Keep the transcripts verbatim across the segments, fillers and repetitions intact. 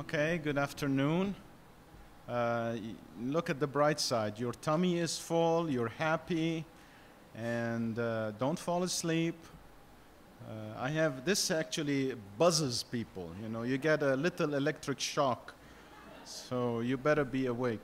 Okay, good afternoon. Uh, look at the bright side. Your tummy is full, you're happy, and uh, don't fall asleep. Uh, I have, this actually buzzes people, you know, you get a little electric shock, so you better be awake.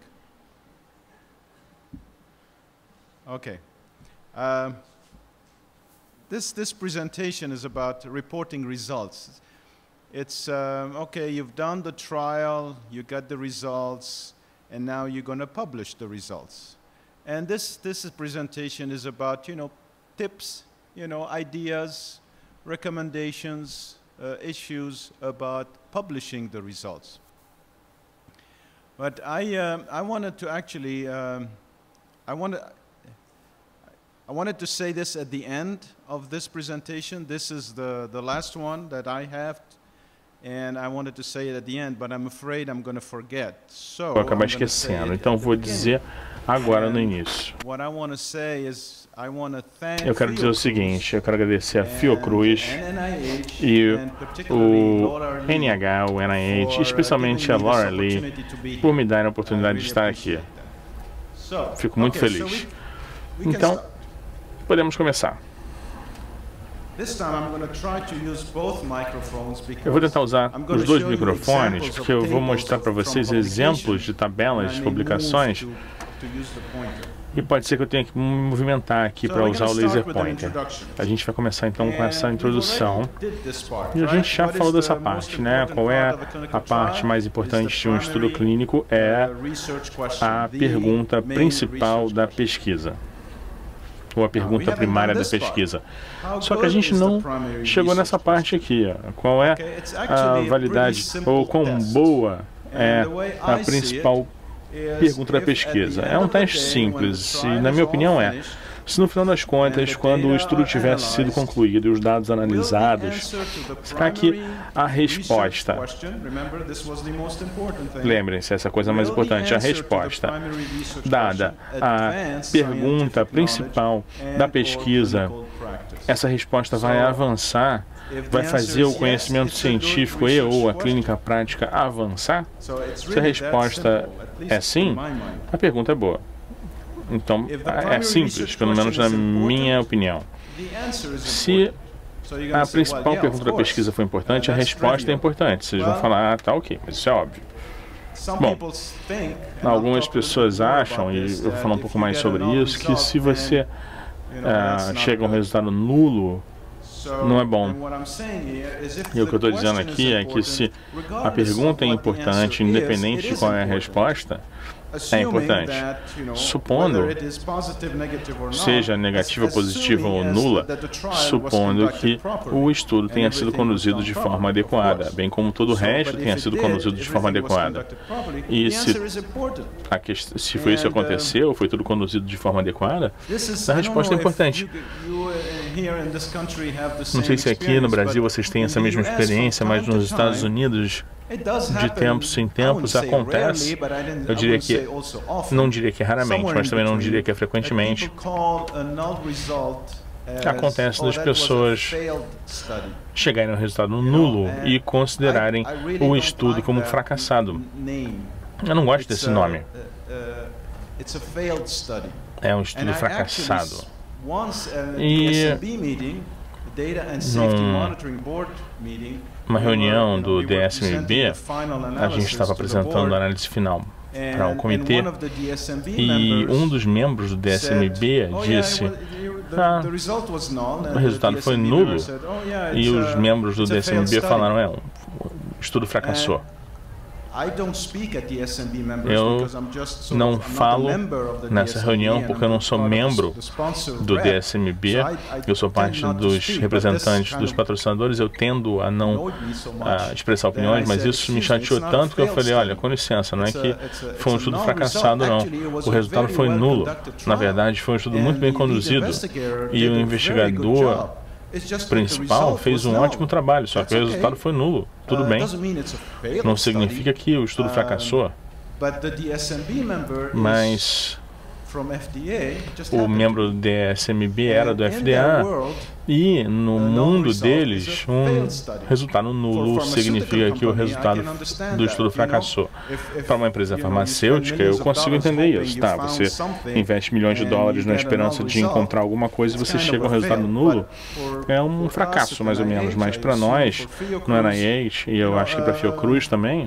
Okay. Um, this, this presentation is about reporting results. It's, um, okay, you've done the trial, you got the results, and now you're going to publish the results. And this, this presentation is about, you know, tips, you know, ideas, recommendations, uh, issues about publishing the results. But I, um, I wanted to actually, um, I wanted, I wanted to say this at the end of this presentation. This is the, the last one that I have. And I wanted to say it at the end, but I'm afraid I'm going to forget. So eu acabei esquecendo, então vou dizer agora no início. What I want to say is I want to thank Eu quero dizer o seguinte, eu quero agradecer a Fiocruz e o N H, o N I H, especialmente a Laura Lee, por me darem a oportunidade de estar aqui. Fico muito feliz. Então, podemos começar. Eu vou tentar usar os dois microfones, porque eu vou mostrar para vocês exemplos de tabelas de publicações e pode ser que eu tenha que me movimentar aqui para usar o laser pointer. A gente vai começar então com essa introdução. E a gente já falou dessa parte, né? Qual é a parte mais importante de um estudo clínico? É a pergunta principal da pesquisa, ou a pergunta primária da pesquisa. Só que a gente não chegou nessa parte aqui. Ó. Qual é a validade, ou quão boa é a principal pergunta da pesquisa? É um teste simples, e na minha opinião é, se no final das contas, quando o estudo tivesse sido concluído e os dados analisados, está aqui a resposta. Lembrem-se, essa coisa mais importante, a resposta. Dada a pergunta principal da pesquisa, essa resposta vai avançar, vai fazer o conhecimento científico e ou a clínica prática avançar? Se a resposta é sim, a pergunta é boa. Então, é simples, pelo menos na minha opinião. Se a principal pergunta da pesquisa foi importante, a resposta é importante. Vocês vão falar, ah, tá ok, mas isso é óbvio. Bom, algumas pessoas acham, e eu vou falar um pouco mais sobre isso, que se você uh, chega a um resultado nulo, não é bom. E o que eu estou dizendo aqui é que se a pergunta é importante, independente de qual é a resposta, é importante. Supondo, seja negativa, positiva ou nula, supondo que o estudo tenha sido conduzido de forma adequada, bem como todo o resto tenha sido conduzido de forma adequada. E se, a que, se foi isso que aconteceu, foi tudo conduzido de forma adequada, a resposta é importante. Não sei se aqui no Brasil vocês têm essa mesma experiência, mas nos Estados Unidos, de tempos em tempos, acontece. Eu diria que, não diria que é raramente, mas também não diria que é frequentemente. Acontece das pessoas chegarem a um resultado nulo e considerarem o estudo como fracassado. Eu não gosto desse nome. É um estudo fracassado. E numa reunião do D S M B, a gente estava apresentando a análise final para o comitê e um dos membros do D S M B disse, ah, o resultado foi nulo, e os membros do D S M B falaram, é, o estudo fracassou. Eu não falo nessa reunião porque eu não sou membro do D S M B, eu sou parte dos representantes dos patrocinadores, eu tendo a não a expressar opiniões, mas isso me chateou tanto que eu falei, olha, com licença, não é que foi um estudo fracassado, não. O resultado foi nulo. Na verdade, foi um estudo muito bem conduzido e o investigador principal fez um ótimo trabalho, só que o resultado foi nulo. Tudo bem. Não significa que o estudo fracassou, mas o membro do D S M B era do F D A, e no mundo deles, um resultado nulo significa que o resultado do estudo fracassou. Para uma empresa farmacêutica, eu consigo entender isso. Tá, você investe milhões de dólares na esperança de encontrar alguma coisa e você chega a um resultado nulo, é um fracasso, mais ou menos. Mas para nós, no N I H, e eu acho que para a Fiocruz também,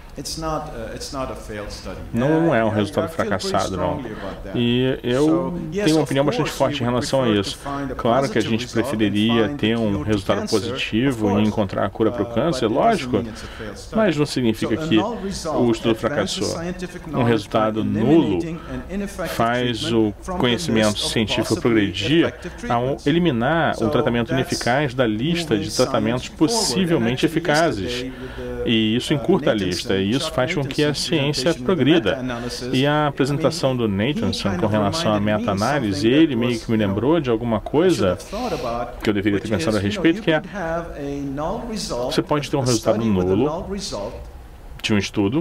não é um resultado fracassado, não. E eu tenho uma opinião bastante forte em relação a isso. Claro que a gente preferiria ter um resultado positivo e encontrar a cura para o câncer, lógico, mas não significa que o estudo fracassou. Um resultado nulo faz o conhecimento científico progredir ao eliminar o tratamento ineficaz da lista de tratamentos possivelmente eficazes. E isso encurta a lista. E isso faz com que a ciência progrida. E a apresentação do Nathanson com relação à meta-análise, ele meio que me lembrou de alguma coisa que eu deveria ter pensado a respeito, que é, você pode ter um resultado nulo de um estudo,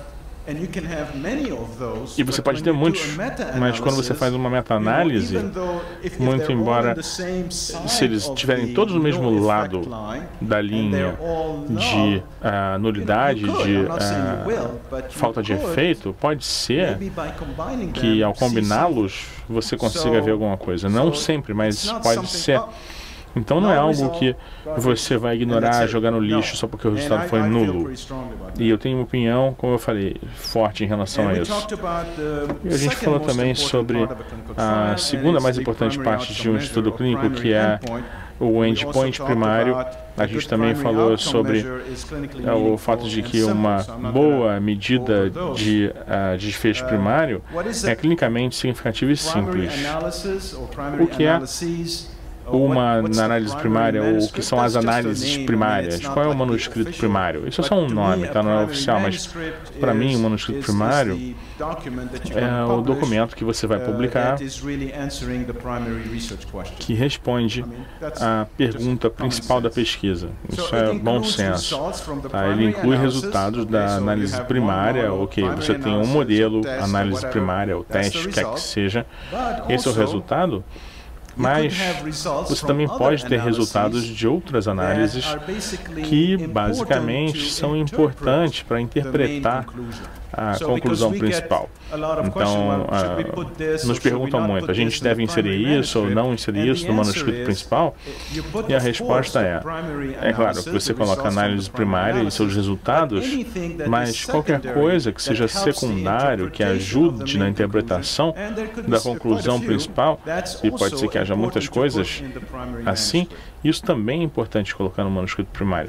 e você pode ter muitos, mas quando você faz uma meta-análise, muito embora se eles estiverem todos no mesmo lado da linha de uh, nulidade, de uh, falta de efeito, pode ser que ao combiná-los você consiga ver alguma coisa. Não sempre, mas pode ser. Então não é algo que você vai ignorar, jogar no lixo só porque o resultado foi nulo. E eu tenho uma opinião, como eu falei, forte em relação a isso. E a gente falou também sobre a segunda mais importante parte de um estudo clínico, que é o endpoint primário. A gente também falou sobre o fato de que uma boa medida de uh, desfecho primário é clinicamente significativa e simples. O que é uma análise primária, ou o que são as análises primárias? Qual é o manuscrito primário? Isso é só um nome, tá? Não é oficial, mas para mim o manuscrito primário é o documento que você vai publicar que responde à pergunta principal da pesquisa. Isso é bom senso. Tá? Ele inclui resultados da análise primária, ok, você tem um modelo, análise primária, o teste, quer que seja, esse é o resultado. Mas você também pode ter resultados de outras análises que basicamente são importantes para interpretar a conclusão principal. Então, uh, nos perguntam muito, a gente deve inserir isso ou não inserir isso no manuscrito principal? E a resposta é, é claro que você coloca a análise primária e seus resultados, mas qualquer coisa que seja secundário, que ajude na interpretação da conclusão principal, e pode ser que haja muitas coisas assim, isso também é importante colocar no manuscrito primário.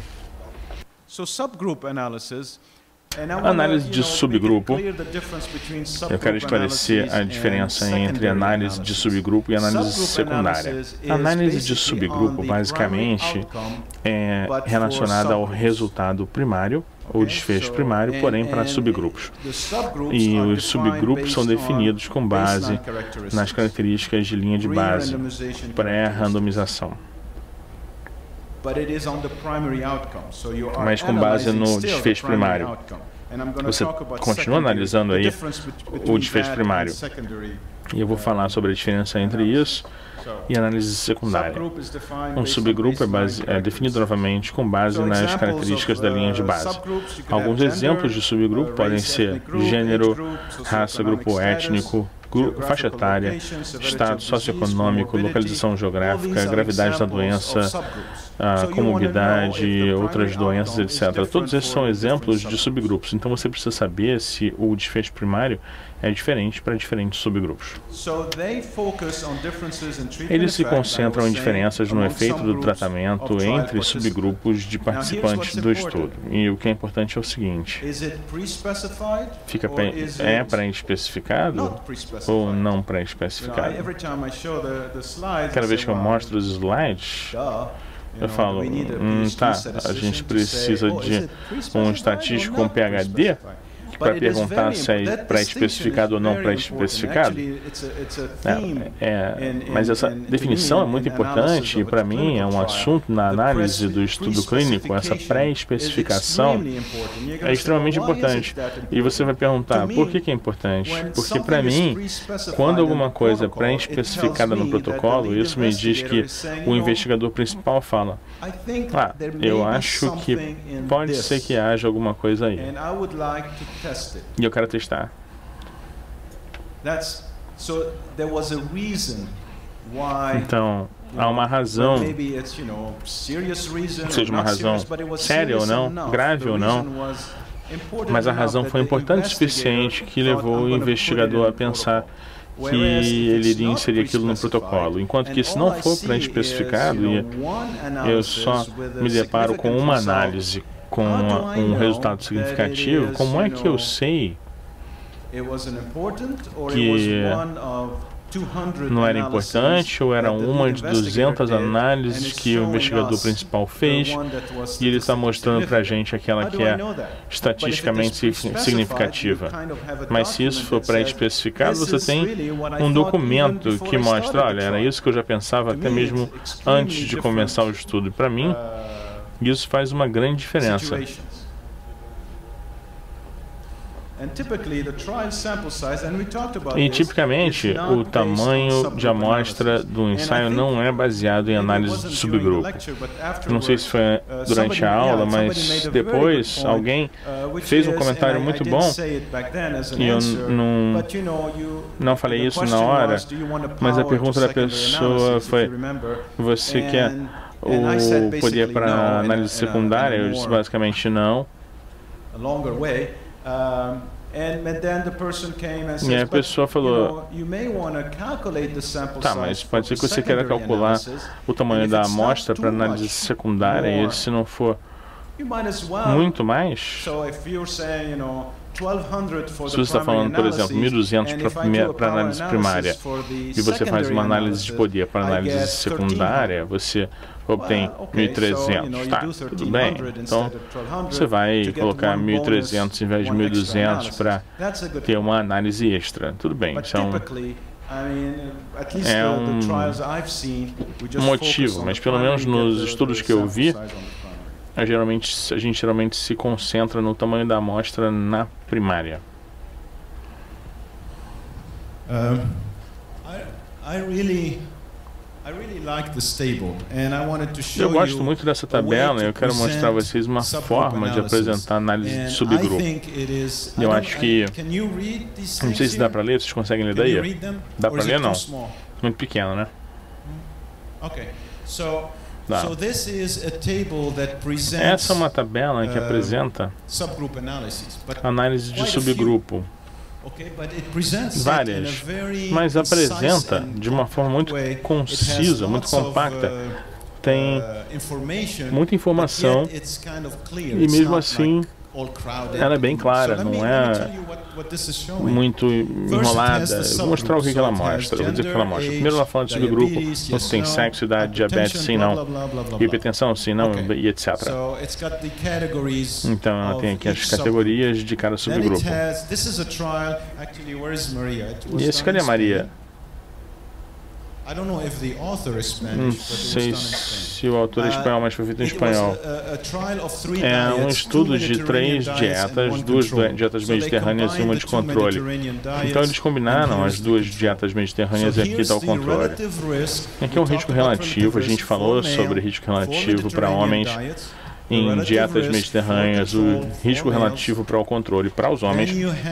Análise de subgrupo. Eu quero esclarecer a diferença entre análise de subgrupo e análise secundária. A análise de subgrupo, basicamente, é relacionada ao resultado primário, ou desfecho primário, porém para subgrupos. E os subgrupos são definidos com base nas características de linha de base, pré-randomização. Mas com base no desfecho primário. Você continua analisando aí o desfecho primário. E eu vou falar sobre a diferença entre isso e análise secundária. Um subgrupo é, base, é definido novamente com base nas características da linha de base. Alguns exemplos de subgrupo podem ser gênero, raça, grupo étnico, faixa etária, estado socioeconômico, localização geográfica, gravidade da doença, a comorbidade, outras doenças, etcétera. Todos esses são exemplos de subgrupos. Então você precisa saber se o desfecho primário é diferente para diferentes subgrupos. Eles se concentram em diferenças no efeito do tratamento entre subgrupos de participantes do estudo. E o que é importante é o seguinte: fica é pré-especificado ou não pré-especificado? Cada vez que eu mostro os slides, eu falo, hum, tá, a gente precisa de um estatístico com P H D? para perguntar se é pré-especificado ou não pré-especificado. É, é, mas essa definição é muito importante e, para mim, é um assunto na análise do estudo clínico. Essa pré-especificação é extremamente importante. E você vai perguntar, por que que é importante? Porque, para mim, quando alguma coisa é pré-especificada no protocolo, isso me diz que o investigador principal fala, ah, eu acho que pode ser que haja alguma coisa aí. E eu quero testar. Então, há uma razão, seja uma razão séria ou não, grave ou não, mas a razão foi importante o suficiente que levou o investigador a pensar que ele iria inserir aquilo no protocolo. Enquanto que se não for pré-especificado, eu só me deparo com uma análise com um resultado significativo, como é que eu sei que não era importante ou era uma de duzentas análises que o investigador principal fez e ele está mostrando para a gente aquela que é estatisticamente significativa. Mas se isso for pré-especificado, você tem um documento que mostra, olha, era isso que eu já pensava até mesmo antes de começar o estudo. Para mim, isso faz uma grande diferença. E, tipicamente, o tamanho de amostra do ensaio não é baseado em análise de subgrupo. Não sei se foi durante a aula, mas depois alguém fez um comentário muito bom, e eu não, não falei isso na hora, mas a pergunta da pessoa foi, você quer o poder para análise secundária? Eu disse basicamente não. E a pessoa falou, tá, mas pode ser que você queira calcular o tamanho da amostra para análise secundária, e se não for muito mais, se você está falando, por exemplo, mil e duzentos para análise primária, e você faz uma análise de poder para análise secundária, você obtém mil e trezentos, tá, tudo bem. Então, você vai colocar mil e trezentos em vez de mil e duzentos para ter uma análise extra. Tudo bem, isso é um, é um motivo, mas pelo menos nos estudos que eu vi, a, geralmente, a gente geralmente se concentra no tamanho da amostra na primária. Um, I, I really... Eu gosto muito dessa tabela e eu quero mostrar a vocês uma forma de apresentar análise de subgrupo. Eu acho que... Não sei se dá para ler, vocês conseguem ler daí? Dá para ler? Não. Muito pequeno, né? Dá. Essa é uma tabela que apresenta análise de subgrupo. Várias, mas apresenta de uma forma muito concisa, muito compacta. Tem muita informação e mesmo assim ela é bem clara, não é muito enrolada. Eu vou mostrar o que ela mostra, eu vou dizer o que ela mostra. Primeiro ela fala de subgrupo, você tem sexo, idade, diabetes, sim, não, hipertensão, sim, não, e etcétera. Então ela tem aqui as categorias de cada subgrupo. E esse, cadê a Maria? Não sei se o autor é espanhol, mas foi feito em espanhol. É um estudo de três dietas, duas dietas mediterrâneas e uma de controle. Então eles combinaram as duas dietas mediterrâneas e aqui está o controle. Aqui é um risco relativo, a gente falou sobre risco relativo para homens em dietas mediterrâneas, o risco relativo para o controle para os homens.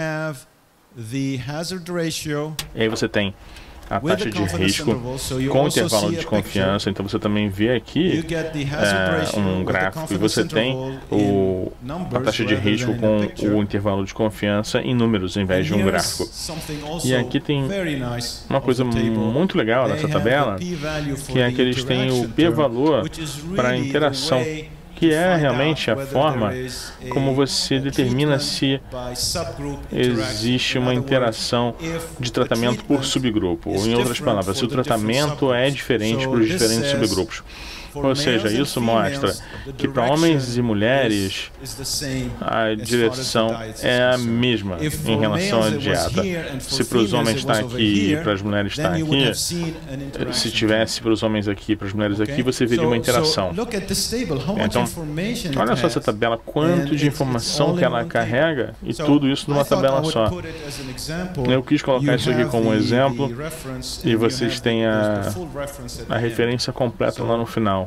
E aí você tem a taxa de risco com intervalo de confiança, então você também vê aqui é, um gráfico e você tem o, a taxa de risco com o intervalo de confiança em números em vez de um gráfico. E aqui tem uma coisa muito legal nessa tabela, que é que eles têm o p-valor para a interação, que é realmente a forma como você determina se existe uma interação de tratamento por subgrupo. Ou, em outras palavras, se o tratamento é diferente para os diferentes subgrupos. Ou seja, isso mostra que para homens e mulheres a direção é a mesma em relação à dieta. Se para os homens está aqui e para as mulheres está aqui, se tivesse para os homens aqui e para as mulheres aqui, você veria uma interação. Então, olha só essa tabela, quanto de informação que ela carrega, e tudo isso numa tabela só. Eu quis colocar isso aqui como exemplo, e vocês têm a, a referência completa lá no final.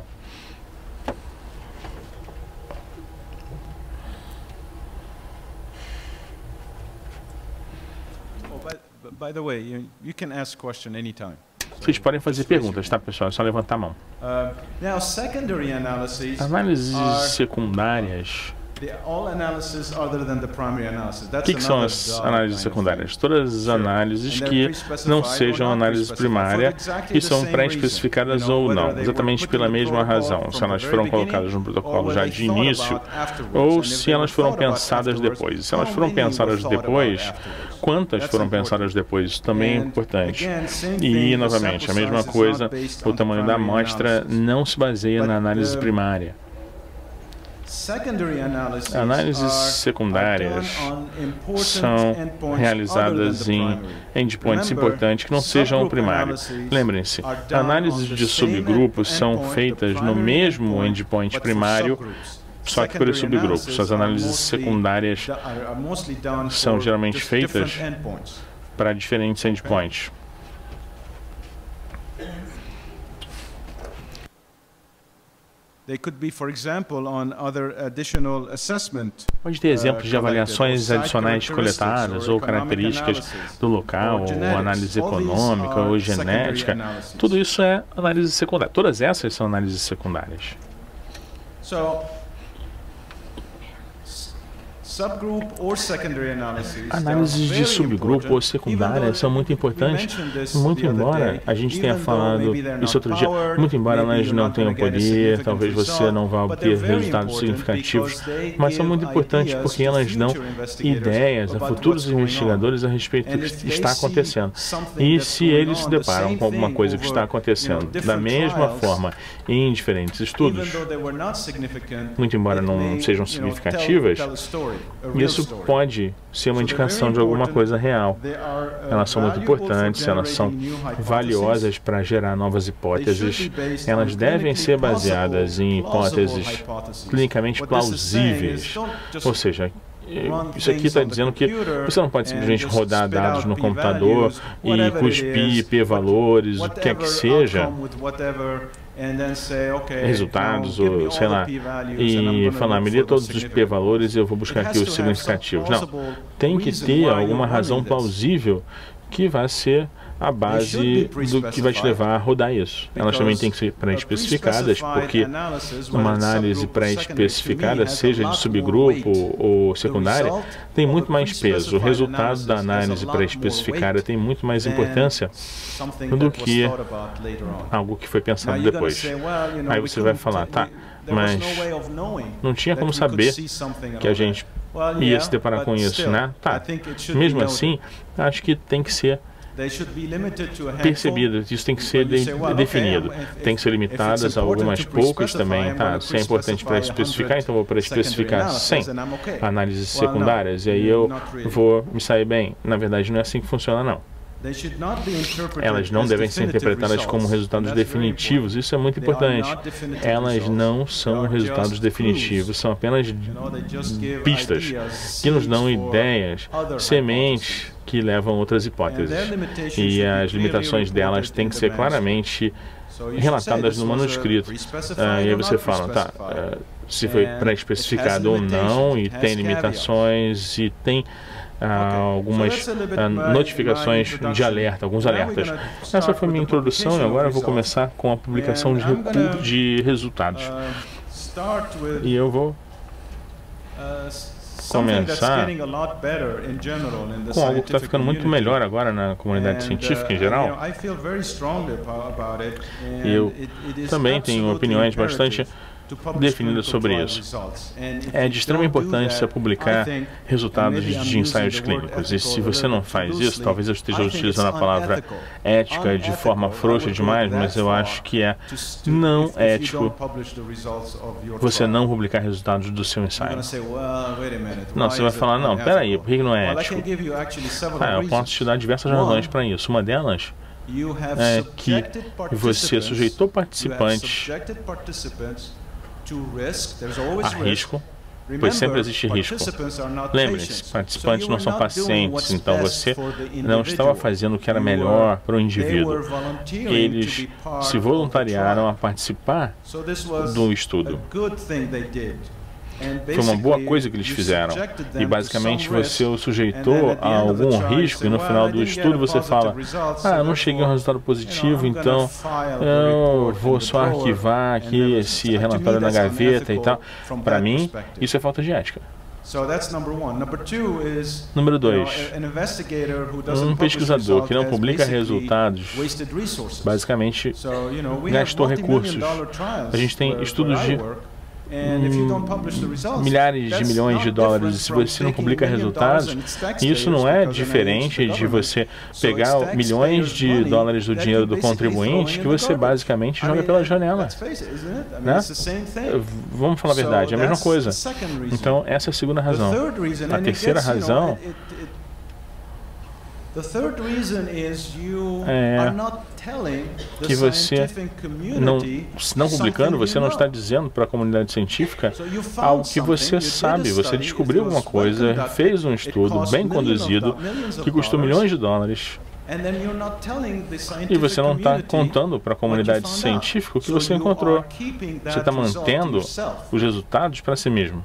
By the way, you, you can ask question anytime. Vocês podem fazer perguntas, tá, pessoal? É só levantar a mão. Uh, now, secondary analyses Análises secundárias. O que, que são as análises secundárias? Todas as análises que não sejam análise primária e são pré-especificadas ou não, exatamente pela mesma razão, se elas foram colocadas no protocolo já de início ou se elas foram pensadas depois. Se elas foram pensadas depois, quantas foram pensadas depois? Isso também é importante. E, novamente, a mesma coisa, o tamanho da amostra não se baseia na análise primária. Análises secundárias são realizadas em endpoints importantes que não sejam o primário. Lembrem-se, análises de subgrupos são feitas no mesmo endpoint primário, só que pelos subgrupos. As análises secundárias são geralmente feitas para diferentes endpoints. Pode ter exemplos de avaliações adicionais coletadas, ou características do local, ou análise econômica, ou genética. Tudo isso é análise secundária. Todas essas são análises secundárias. Análises de subgrupo ou secundária são muito importantes, muito embora a gente tenha falado isso outro dia, muito embora elas não tenham poder, talvez você não vá obter resultados significativos, mas são muito importantes porque elas dão ideias a futuros investigadores a respeito do que está acontecendo. E se eles se deparam com alguma coisa que está acontecendo da mesma forma em diferentes estudos, muito embora não sejam significativas, isso pode ser uma indicação de alguma coisa real. Elas são muito importantes, elas são valiosas para gerar novas hipóteses. Elas devem ser baseadas em hipóteses clinicamente plausíveis. Ou seja, isso aqui está dizendo que você não pode simplesmente rodar dados no computador e cuspir p-valores, o que quer que seja, resultados, ou sei lá, e falar, me dê todos os p-valores e eu vou buscar aqui os significativos. Não, tem que ter alguma razão plausível que vai ser a base do que vai te levar a rodar isso. Elas também têm que ser pré-especificadas, porque uma análise pré-especificada, seja de subgrupo ou secundária, tem muito mais peso. O resultado da análise pré-especificada tem muito mais importância do que algo que foi pensado depois. Aí você vai falar, tá, mas não tinha como saber que a gente ia se deparar com isso, né? Tá, mesmo assim, acho que tem que ser percebidas, isso tem que ser de, definido, tem que ser limitadas a algumas poucas também, tá? Se é importante para especificar, então vou para especificar cem análises secundárias, e aí eu vou me sair bem. Na verdade, não é assim que funciona, não. Elas não devem ser interpretadas como resultados definitivos, isso é muito importante. Elas não são resultados definitivos, são apenas pistas que nos dão ideias, sementes que levam outras hipóteses. E as limitações delas têm que ser claramente relatadas no manuscrito. Ah, e aí você fala, tá, uh, se foi pré-especificado ou não, e tem limitações, e tem Uh, algumas uh, notificações de alerta, alguns alertas. Essa foi minha introdução e agora eu vou começar com a publicação de, de resultados. E eu vou começar com algo que está ficando muito melhor agora na comunidade científica em geral. E eu também tenho opiniões bastante definida sobre isso. É de extrema importância publicar resultados de ensaios clínicos. E se você não faz isso, talvez eu esteja utilizando a palavra ética de forma frouxa demais, mas eu acho que é não ético você não publicar resultados do seu ensaio. Não, você vai falar, não, peraí, por que não é ético? Ah, eu posso te dar diversas razões para isso. Uma delas é que você sujeitou participantes a risco, pois sempre existe risco. Lembre-se, participantes não são pacientes, então você não estava fazendo o que era melhor para o indivíduo. Eles se voluntariaram a participar do estudo. Foi uma boa coisa que eles fizeram. E basicamente você o sujeitou a algum risco e no final do estudo você fala, ah, eu não cheguei a um resultado positivo, então eu vou só arquivar aqui esse relatório na gaveta e tal. Para mim, isso é falta de ética. Número dois, um pesquisador que não publica resultados, basicamente, gastou recursos. A gente tem estudos de Hum, milhares de milhões de dólares. E se você não publica resultados, isso não é diferente de você pegar milhões de dólares do dinheiro do contribuinte que você basicamente joga pela janela, né? Vamos falar a verdade, é a mesma coisa. Então, essa é a segunda razão. A terceira razão é que você, não, não publicando, você não está dizendo para a comunidade científica algo que você sabe. Você descobriu alguma coisa, fez um estudo bem conduzido, que custou milhões de dólares, e você não está contando para a comunidade científica o que você encontrou. Você está mantendo os resultados para si mesmo.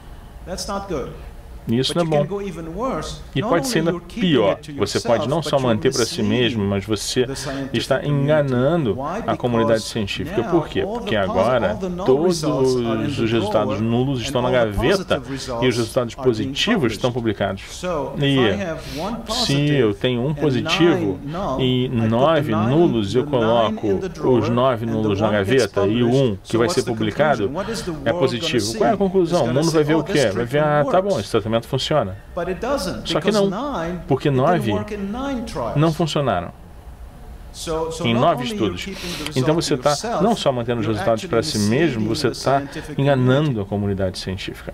E isso não é bom. E pode ser ainda pior. Você pode não só manter para si mesmo, mas você está enganando a comunidade científica. Por quê? Porque agora todos os resultados nulos estão na gaveta e os resultados positivos estão publicados. E se eu tenho um positivo e nove nulos, eu coloco os nove nulos na gaveta e o um que vai ser publicado é positivo. Qual é a conclusão? O mundo vai ver o quê? Vai ver, ah, tá bom, esse tratamento funciona. Só que não, porque nove não funcionaram em nove estudos. Então você está não só mantendo os resultados para si mesmo, você está enganando a comunidade científica.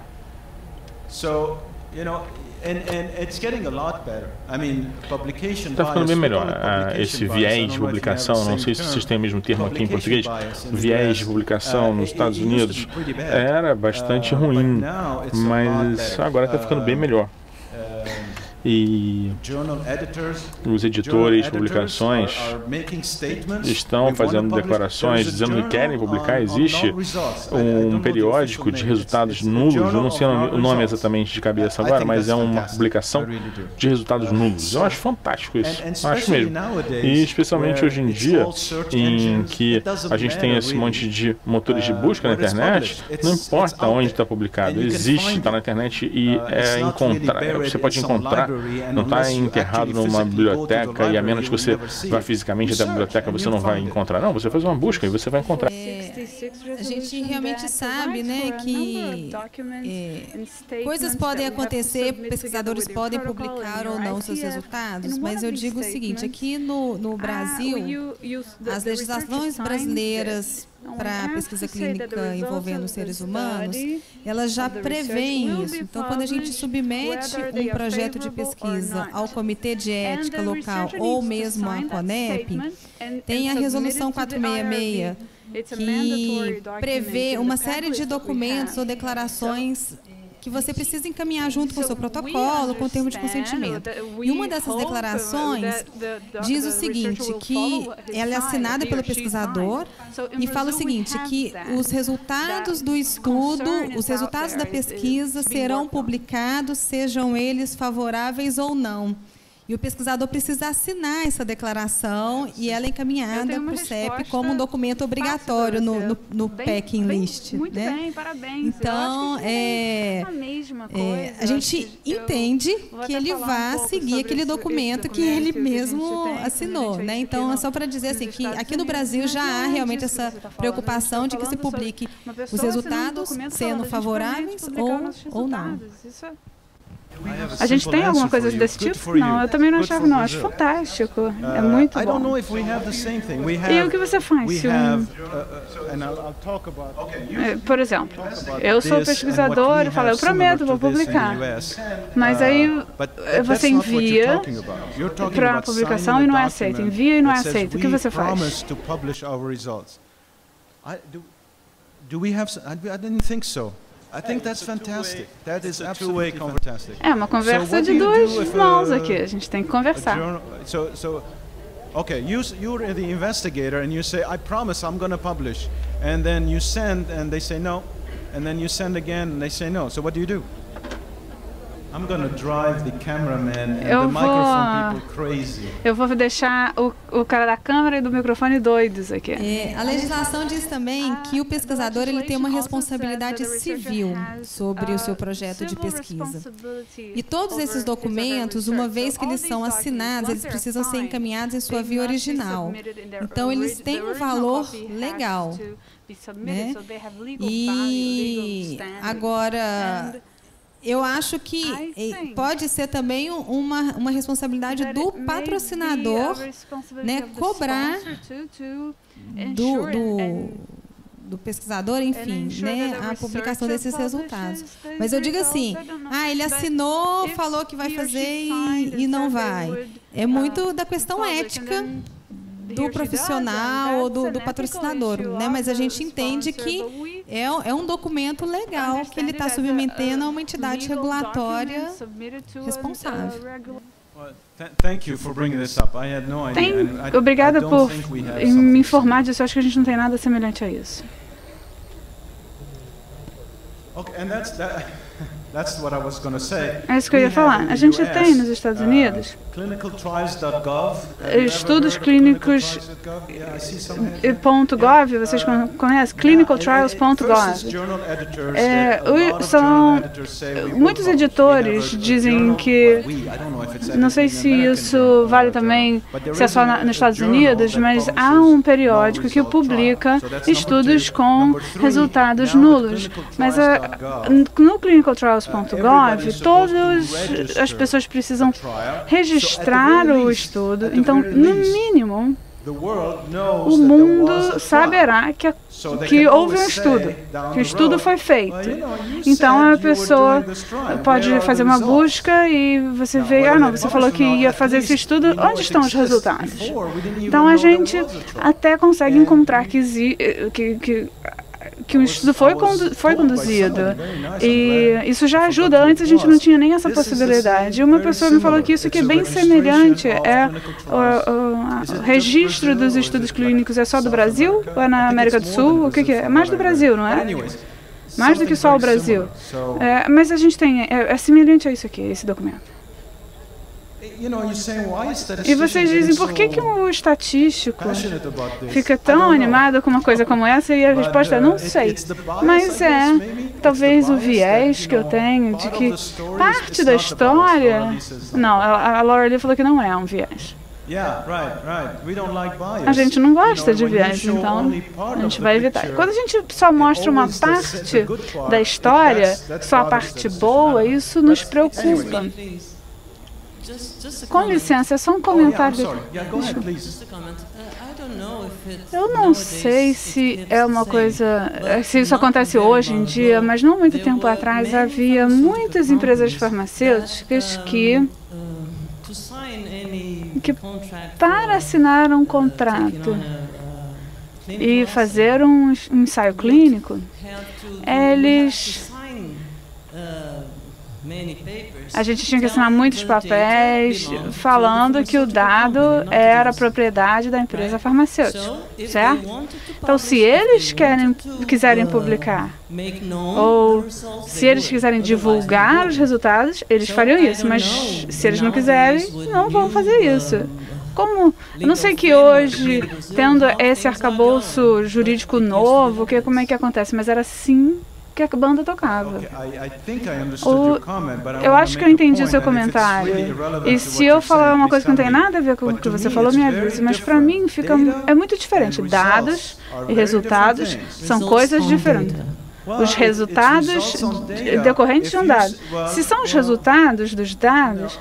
Está ficando bem melhor. Ah, esse viés de publicação, não sei se vocês têm o mesmo termo aqui em português, viés de publicação nos Estados Unidos era bastante ruim, mas agora está ficando bem melhor. E os editores de publicações estão fazendo declarações dizendo que querem publicar. Existe um periódico de resultados nulos, eu não sei o nome exatamente de cabeça agora, mas é uma publicação de resultados nulos. Eu acho fantástico isso, acho mesmo. E especialmente hoje em dia, em que a gente tem esse monte de motores de busca na internet, não importa onde está publicado, existe, está na internet e é encontrar, você pode encontrar. Não está enterrado numa biblioteca e a menos que você vá fisicamente até a biblioteca você não vai encontrar. Não, você faz uma busca e você vai encontrar. É, a gente realmente sabe, né, que é, coisas podem acontecer, pesquisadores podem publicar ou não seus resultados, mas eu digo o seguinte, aqui no, no Brasil, as legislações brasileiras para pesquisa clínica envolvendo seres humanos, elas já prevêem isso. Então, quando a gente submete um projeto de pesquisa ao Comitê de Ética Local ou mesmo à CONEP, tem a Resolução quatrocentos e sessenta e seis, que prevê uma série de documentos ou declarações que você precisa encaminhar junto com o seu protocolo, com o termo de consentimento. E uma dessas declarações diz o seguinte, que ela é assinada pelo pesquisador e fala o seguinte, que os resultados do estudo, os resultados da pesquisa serão publicados, sejam eles favoráveis ou não. E o pesquisador precisa assinar essa declaração e ela é encaminhada para o C E P como um documento obrigatório no, no, no packing list. Muito né? bem, parabéns. Então, é, a, mesma coisa, é, a gente entende que ele vai um seguir aquele documento que ele mesmo assinou. Né? Então, é só para dizer assim, que aqui no Brasil já há realmente essa preocupação de que se publique os resultados sendo favoráveis ou, ou não. Isso é A gente tem alguma coisa desse tipo? Não, eu também não achava, não. Acho fantástico. É muito bom. E o que você faz se um... Por exemplo, eu sou pesquisador e falo, eu prometo, vou publicar. Mas aí você envia para a publicação e não é aceito. Envia e não é aceito. O que você faz? I think that's fantastic. That is absolutely fantastic. É uma conversa de duas mãos aqui. A gente tem que conversar. So, so, okay, you you're the investigator and you say, I promise I'm going to publish, and then you send and they say no, and then you send again and they say no. So what do you do? I'm gonna drive the cameraman and the microphone people crazy. Eu vou deixar o, o cara da câmera e do microfone doidos aqui. É, a legislação diz também que o pesquisador ele tem uma responsabilidade civil sobre o seu projeto de pesquisa. E todos esses documentos, uma vez que eles são assinados, eles precisam ser encaminhados em sua via original. Então, eles têm um valor legal. Né? E agora... Eu acho que pode ser também uma, uma responsabilidade do patrocinador, né, cobrar do, do, do pesquisador, enfim, né, a publicação desses resultados. Mas eu digo assim, ah, ele assinou, falou que vai fazer e, e não vai. É muito da questão ética do profissional ou do, do patrocinador, né? Mas a gente entende que é, é um documento legal que ele está submetendo a uma entidade regulatória responsável. Obrigada por me informar disso. Eu acho que a gente não tem nada semelhante a isso. É isso que eu ia falar. A gente tem nos Estados Unidos estudos clínicos ponto gov, vocês conhecem? clinical trials ponto gov. É, são, muitos editores dizem que, não sei se isso vale também, se é só na, nos Estados Unidos, mas há um periódico que publica estudos com resultados nulos. Mas a, no clinical trials ponto gov, todas as pessoas precisam registrar o estudo. Então, no mínimo, o mundo saberá que, que houve um estudo, que o estudo foi feito. Então, a pessoa pode fazer uma busca e você vê, ah, não, você falou que ia fazer esse estudo, onde estão os resultados? Então, a gente até consegue encontrar que, que, que que o estudo foi, condu foi conduzido. E isso já ajuda. Antes a gente não tinha nem essa possibilidade. E uma pessoa me falou que isso aqui é bem semelhante. É o, o, o registro dos estudos clínicos é só do Brasil? Ou é na América do Sul? O que, que é? É mais do Brasil, não é? Mais do que só o Brasil. É, mas a gente tem... É, é semelhante a isso aqui, esse documento. E vocês dizem, por que, que o estatístico fica tão animado com uma coisa como essa? E a resposta é, não sei. Mas é, talvez o viés que eu tenho de que parte da história... Não, a, a Laura Lee falou que não é um viés. A gente não gosta de viés, então a gente vai evitar. Quando a gente só mostra uma parte da história, só a parte boa, isso nos preocupa. Com licença, é só um comentário. Eu não sei se é uma coisa, se isso acontece hoje em dia, mas não muito tempo atrás havia muitas empresas farmacêuticas que, que para assinar um contrato e fazer um, um ensaio clínico, eles a gente tinha que assinar muitos papéis falando que o dado era propriedade da empresa farmacêutica, certo? Então, se eles querem, quiserem publicar, ou se eles quiserem divulgar os resultados, eles fariam isso, mas se eles não quiserem, não vão fazer isso. Como, eu não sei que hoje, tendo esse arcabouço jurídico novo, que, como é que acontece, mas era assim que a banda tocava. O, eu acho que eu entendi o seu comentário. E se eu falar uma coisa que não tem nada a ver com o que você falou, me avise. Mas para mim fica, é muito diferente. Dados e resultados são coisas diferentes. Os resultados decorrentes de um dado. Se são os resultados dos dados,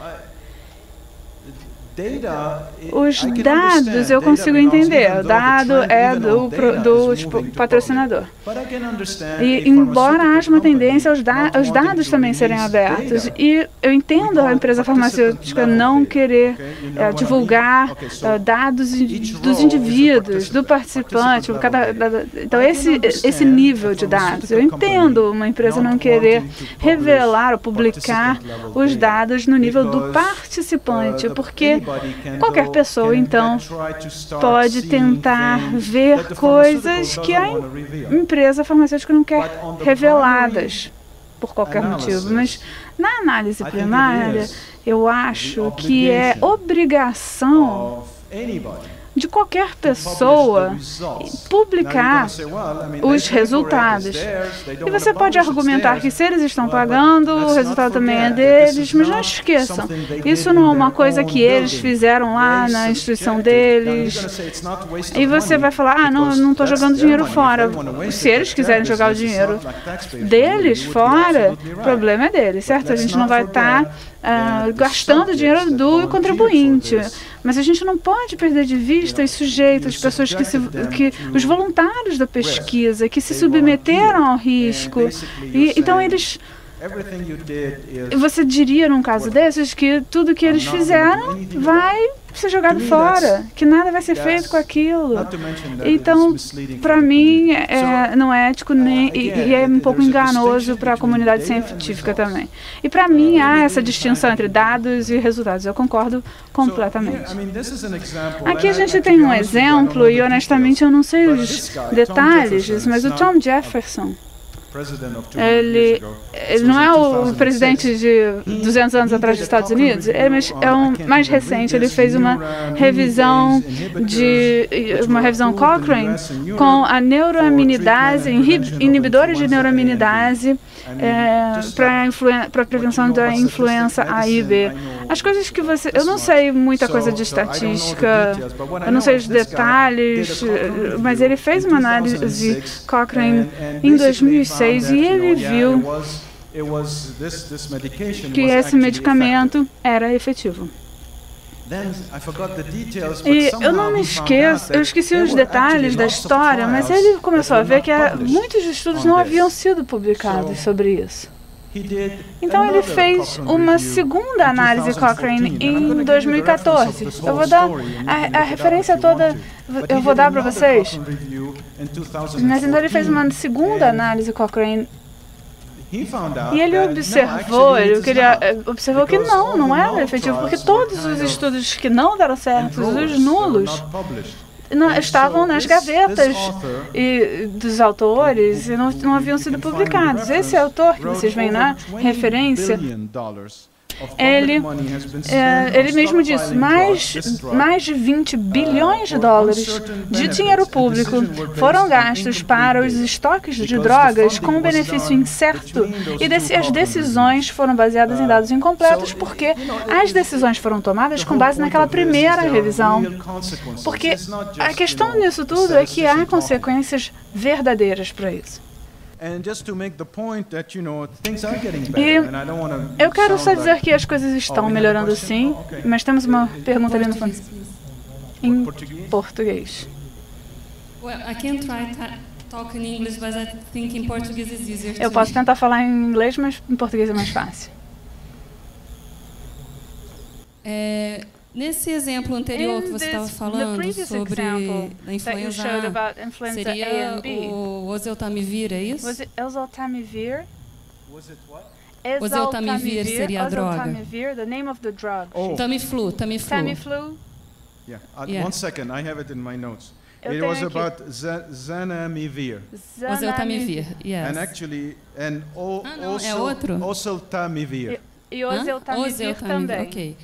os dados eu consigo entender, o dado é do, do patrocinador. E embora haja uma tendência aos, da, aos dados também serem abertos, e eu entendo a empresa farmacêutica não querer é, divulgar é, dados dos indivíduos, do participante, cada, da, então esse, esse nível de dados. Eu entendo uma empresa não querer revelar ou publicar os dados no nível do participante, porque qualquer pessoa, então, pode tentar ver coisas que a empresa farmacêutica não quer reveladas, por qualquer motivo. Mas, na análise primária, eu acho que é obrigação de qualquer pessoa publicar os resultados. E você pode argumentar que se eles estão pagando, o resultado também é deles, mas não esqueçam, isso não é uma coisa que eles fizeram lá na instituição deles. E você vai falar, ah, não, não estou jogando dinheiro fora. Se eles quiserem jogar o dinheiro deles fora, o problema é deles, certo? A gente não vai estar Uh, gastando dinheiro do contribuinte. Mas a gente não pode perder de vista os sujeitos, as pessoas que, se, que os voluntários da pesquisa, que se submeteram ao risco. E, então, eles... Você diria, num caso desses, que tudo que eles fizeram vai ser jogado fora, que nada vai ser feito com aquilo. Então, para mim, é, não é ético nem, e, e é um pouco enganoso para a comunidade científica também. E para mim, há essa distinção entre dados e resultados. Eu concordo completamente. Aqui a gente tem um exemplo, e honestamente eu não sei os detalhes disso, mas o Tom Jefferson, Ele, ele não é o presidente de duzentos anos atrás dos Estados Unidos, é, é um mais recente. Ele fez uma revisão de uma revisão Cochrane com a neuroaminidase, inibidores de neuroaminidase é, para a prevenção da influenza A e B. As coisas que você, eu não sei muita coisa de estatística, eu não sei os detalhes, mas ele fez uma análise Cochrane em dois mil e seis. E ele viu que esse medicamento era efetivo. E eu não me esqueço, eu esqueci os detalhes da história, mas ele começou a ver que muitos estudos não haviam sido publicados sobre isso. Então ele fez uma segunda análise Cochrane em dois mil e quatorze. Eu vou dar a, a referência toda, eu vou dar para vocês. Mas então ele fez uma segunda análise Cochrane e ele observou, ele queria, observou que não, não era efetivo, porque todos os estudos que não deram certo, os nulos, não, estavam nas gavetas e, dos autores e não, não haviam sido publicados. Esse autor que vocês veem na referência, ele, é, ele mesmo disse, mais, mais de vinte bilhões de dólares de dinheiro público foram gastos para os estoques de drogas com benefício incerto, e desse, as decisões foram baseadas em dados incompletos, porque as decisões foram tomadas com base naquela primeira revisão. Porque a questão nisso tudo é que há consequências verdadeiras para isso. E eu quero só dizer que as coisas estão melhorando sim, mas temos uma pergunta ali no fundo. Em português. Eu posso tentar falar em inglês, mas em português é mais fácil. É, nesse exemplo anterior que você estava falando sobre a influenza A, seria o oseltamivir, é isso? Was it oseltamivir? Oseltamivir seria a droga. Oseltamivir, the name of the drug. Oh. Tamiflu, Tamiflu. Tamiflu. Yeah. Uh, Yeah. One second, I have it in my notes. Eu It tenho was aqui. about za- zanamivir. Oseltamivir, yes. And actually, and o- Ah, não, é also outro? oseltamivir. E Hã? oseltamivir também. ok.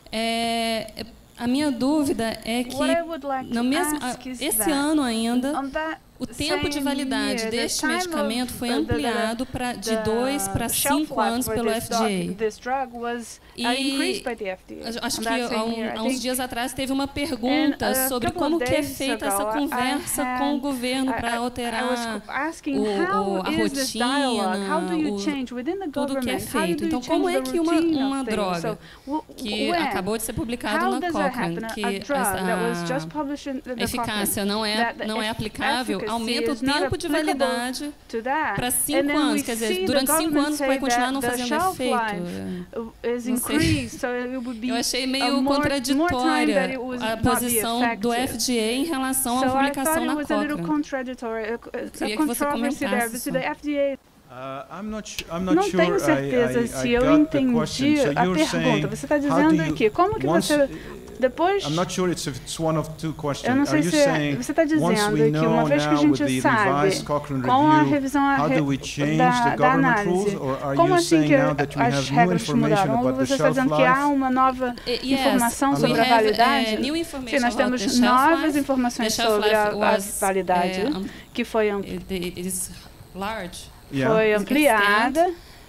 É, é, a minha dúvida é que What I would like to no mesmo, ask is esse that ano ainda on that o tempo de same validade year, the deste time medicamento of foi the- the- the- ampliado pra, de the dois para shelf cinco life anos for pelo this F D A. drug- This drug was uh, E increased by the F D A. Acho on que that há, same um- year. I há uns think dias atrás teve uma And, pergunta uh, sobre couple como of que é days feita ago, essa I conversa had- com o governo I- para I- I was alterar asking o- o- how a is this dialogue? How do you rotina, o- change within the tudo que é government? How feito. do you Então, change como é the que uma, routine uma of things? droga So, w- que when? acabou de ser publicado How na does that Cochrane, happen? A- que a drug that was just a, published in the a eficácia não é, that the não é aplicável, efficacy aumenta o is not tempo de applicable validade to that. para And cinco then anos. we Quer see dizer, the durante cinco government anos say vai continuar that não the fazendo shelf efeito. life is Não sei. increased, so it would be Eu achei a meio more- more time contraditória that it would a not be posição do effective. F D A em relação So à I publicação thought it na was a little Cochrane. contradictory, a, a Queria que você controversy there, comentasse but isso. the F D A Uh, I'm not, su- I'm not não sure tenho certeza I, I, se I eu got the question. entendi So a you're pergunta. saying, Você está how do dizendo you- aqui, como que once- você depois I'm not sure it's, if it's one of two questions. eu não Are sei you se saying, você está once dizendo we que know uma vez que a now with gente the sabe revised Cochrane com a review, revisão a how re, do we change da, the da government análise, rules, or are como you assim saying que now that we as have new regras information mudaram? about the Você está shelf dizendo que há life? uma nova Yes, informação we sobre a have, validade? uh, new Sim, information nós about temos the shelf novas life. informações The shelf sobre a, life a was, validade, uh, um, que foi, am- It, it is large. Yeah. foi Extent. ampliada,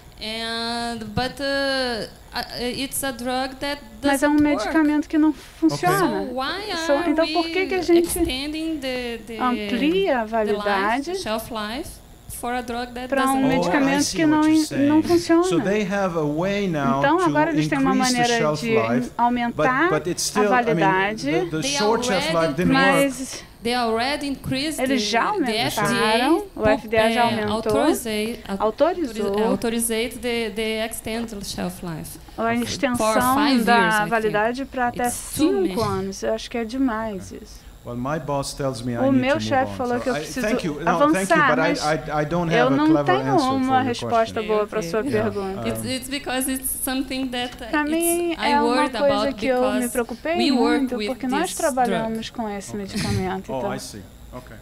And but uh, uh, it's a drug that mas é um doesn't work. medicamento que não So funciona. why So, are então we por que que a gente extending the, the, amplia a the validade life, shelf life for a drug that para doesn't um Oh, I work? medicamento see que what não, you're não saying. funciona? So they have a way now Então to agora eles têm uma increase the maneira shelf de life, aumentar but, but it's a still, I mean, validade, the, the They short shelf already life didn't work. mas They already increased eles the, já the F D A, aumentaram, o F D A já uh, aumentou, autorizate, autorizou autorizate the, the extended shelf life. a extensão For five da years, I think. validade para até It's too cinco many. anos. Eu acho que é demais isso. Well, my boss tells me I O need meu to move chefe on. falou So que eu I- preciso thank you. No, thank you, avançar, but mas I, I, I don't eu have a não clever tenho answer for uma your resposta question. boa para sua Yeah. pergunta. It's, it's because it's something that uh, Para mim it's, I é uma worried coisa about que eu me because preocupei we work muito with porque nós this trabalhamos com esse medicamento. Oh, Então, I see. Okay.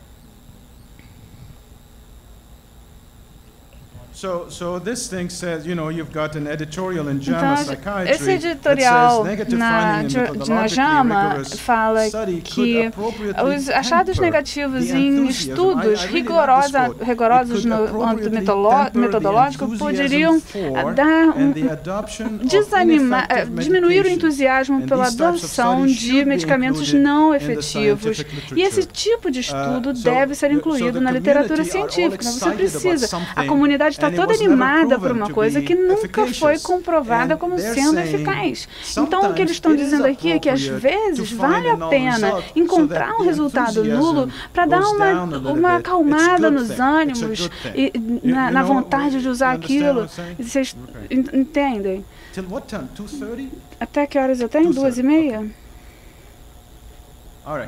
So, so this thing says, you know, you've got an editorial in JAMA Então, Psychiatry esse that editorial says negative na, finding in de- na methodologically JAMA rigorous fala study que could appropriately os achados temper negativos the em enthusiasm. estudos I- I really like rigorosa, this quote. rigorosos It no could âmbito appropriately metolo- temper the metodológico enthusiasm poderiam for dar um, and the adoption of desanimar, eh, ineffective diminuir o medications. entusiasmo And pela these types of adoção studies de should be medicamentos included não in the efetivos. scientific E esse literature. tipo de estudo Uh, so deve ser the- so incluído the na literatura community are all científica. Você excited about precisa. A something, comunidade está and it toda was never animada por proven uma to coisa be que nunca foi efficacious. comprovada And como they're sendo saying eficaz. Então, o que eles sometimes estão it is dizendo aqui é que, às appropriate vezes, to find vale a a null pena result so encontrar that um the resultado enthusiasm nulo para dar goes uma, down a little uma bit. acalmada It's a good nos thing. ânimos It's a good e thing. na, You- na you know, vontade de usar you understand aquilo. what I'm saying? Vocês Okay. en- entendem? Till what time? two thirty? Até que horas eu tenho? Two Duas e thirty, meia? All right.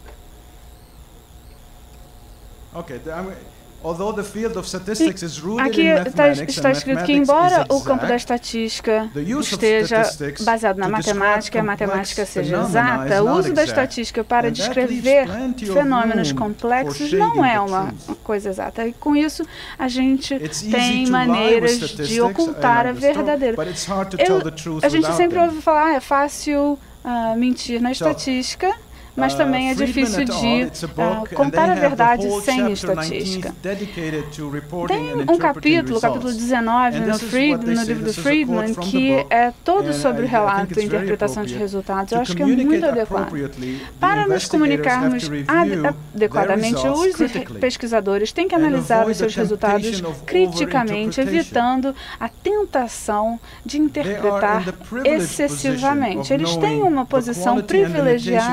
Okay. the- I'm- Although the field of statistics is rooted Aqui in está, mathematics está and escrito que, mathematics embora is o campo da exact, estatística the use of esteja statistics baseado na to describe matemática e a complex matemática seja phenomena exata, is o not uso da exact. estatística para And that descrever leaves plenty of fenômenos room complexos for não shading é the uma truth. coisa exata. E com isso, a gente It's easy tem to lie with maneiras statistics, de I ocultar like a this talk, verdadeira. but it's hard to Eu- tell the truth A gente without sempre them. ouve falar, ah, é fácil ah, mentir na So, estatística, mas Uh, também é Friedman difícil et al., de it's a book, ah, and contar they a have the verdade whole sem chapter estatística. nineteen dedicated to reporting Tem and um interpreting capítulo, o results. capítulo dezenove, And no, this is what Friedman, they no say, livro do this is a Friedman, quote from the que book, é todo and sobre I- o I relato think e it's very interpretação de appropriate. resultados. To Eu acho que é muito communicate adequado. appropriately, the Para nos investigators comunicarmos have to ad- review adequadamente, their os results critically pesquisadores têm que and analisar avoid os seus the resultados temptation of criticamente, overinterpretation. evitando a tentação de They are interpretar in the privileged excessivamente. position of Eles têm knowing uma the posição quality and limitations of privilegiada the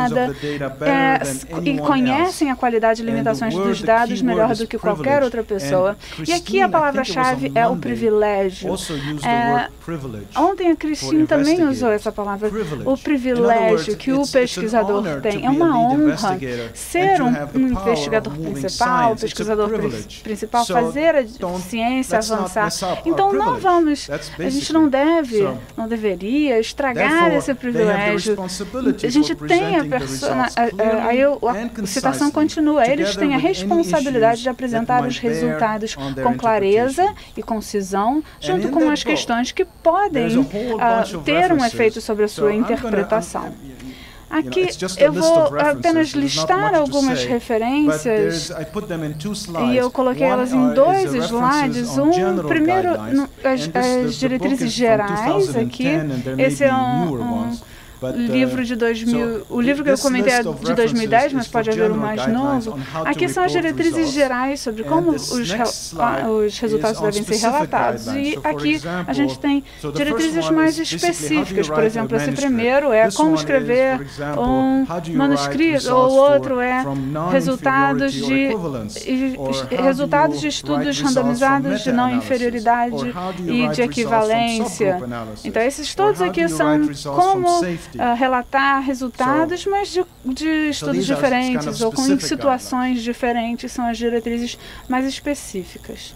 é, e conhecem a qualidade e limitações dos dados melhor do que qualquer outra pessoa. E aqui a palavra-chave é o privilégio. É, ontem a Christine também usou essa palavra, o privilégio que o pesquisador tem. É uma honra ser um, um investigador principal, pesquisador principal, fazer a ciência avançar. Então não vamos, a gente não deve, não deveria estragar esse privilégio. A gente tem a persona, aí a, a citação continua, eles têm a responsabilidade de apresentar os resultados com clareza e concisão, junto com as questões que podem uh, ter um efeito sobre a sua interpretação. Aqui eu vou apenas listar algumas referências e eu coloquei elas em dois slides. Um, primeiro, as, as diretrizes gerais aqui. Esse é um, um livro de dois mil, o livro que eu comentei é de dois mil e dez, mas pode haver um mais novo. Aqui são as diretrizes gerais sobre como os, os resultados devem ser relatados. E aqui a gente tem diretrizes mais específicas. Por exemplo, esse primeiro é como escrever um manuscrito, ou o outro é resultados de, resultados de estudos randomizados de não inferioridade e de equivalência. Então, esses todos aqui são como Uh, relatar resultados, mas de, de estudos diferentes ou com situações diferentes, são as diretrizes mais específicas.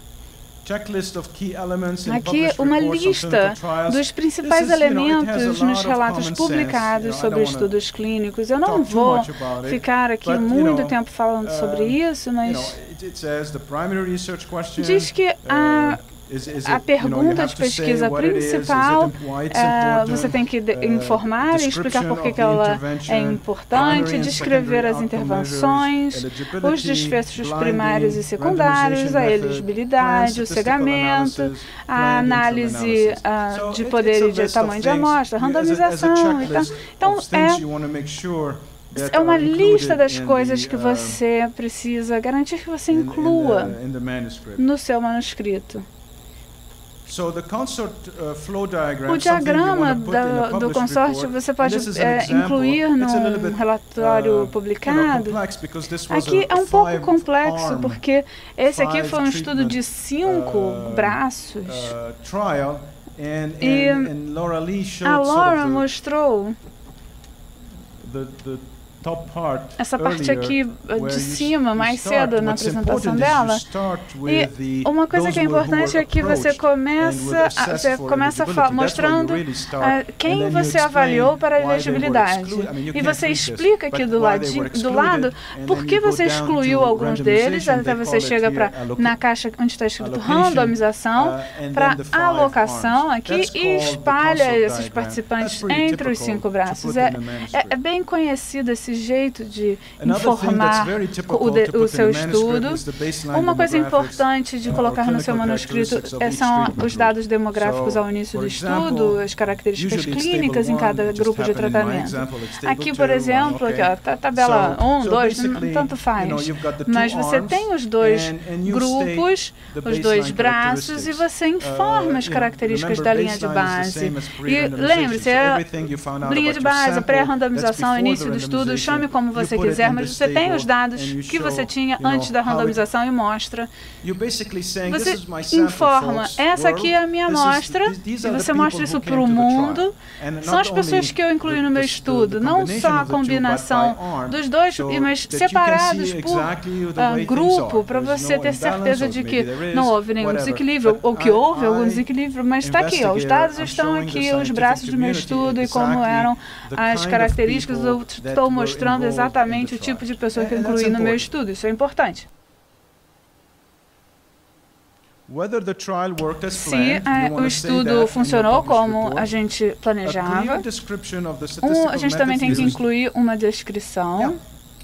Aqui, uma lista dos principais elementos nos relatos publicados sobre estudos clínicos. Eu não vou ficar aqui muito tempo falando sobre isso, mas diz que a A pergunta de pesquisa principal, é, você tem que informar e explicar por que, que ela é importante, descrever as intervenções, os desfechos primários e secundários, a elegibilidade, o cegamento, a análise uh, de poder e de tamanho de amostra, randomização. Então, então é... É uma lista das coisas que você precisa garantir que você inclua no seu manuscrito. O diagrama do, do consórcio você pode é, incluir num relatório publicado. Aqui é um pouco complexo, porque esse aqui foi um estudo de cinco braços. E a Laura mostrou essa parte aqui de cima, mais cedo na apresentação dela. E uma coisa que é importante é que você começa, você começa mostrando uh, quem você avaliou para a elegibilidade. E você explica aqui do, ladinho, do lado por que você excluiu alguns deles, até você chega pra, na caixa onde está escrito randomização, para alocação aqui e espalha esses participantes entre os cinco braços. É, é, é bem conhecido esse jeito de informar o, de, o seu estudo. Uma coisa importante de colocar no seu manuscrito são os dados demográficos ao início do estudo, as características clínicas em cada grupo de tratamento. Aqui, por exemplo, aqui, ó, tabela um, dois, tanto faz, mas você tem os dois grupos, os dois braços, e você informa as características da linha de base. E lembre-se, é linha de base, pré-randomização, início do estudo, chame como você quiser, mas você tem os dados que você tinha antes da randomização e mostra. Você informa, essa aqui é a minha amostra, e você mostra isso para o mundo. São as pessoas que eu incluí no meu estudo, não só a combinação dos dois, mas separados por uh, grupo, para você ter certeza de que não houve nenhum desequilíbrio, ou que houve algum desequilíbrio, mas está aqui, ó, os dados estão aqui, os braços do meu estudo e como eram as características. Eu estou mostrando exatamente o tipo de pessoa que eu incluí no meu estudo. Isso é importante. Se a, o estudo funcionou como a gente planejava, um, a gente também tem que incluir uma descrição.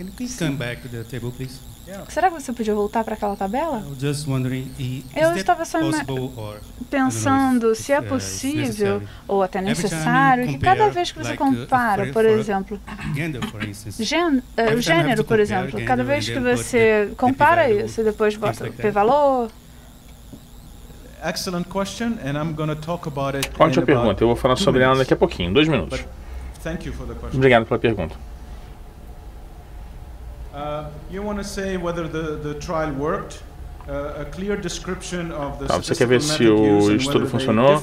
Será que você podia voltar para aquela tabela? Eu estava só pensando se é possível, ou até necessário, que cada vez que você compara, por exemplo, gên o gênero, por exemplo, cada vez que você compara isso e depois bota p-valor. Ótima pergunta. Eu vou falar sobre ela daqui a pouquinho, dois minutos. Obrigado pela pergunta. Tá, você quer ver se o estudo funcionou?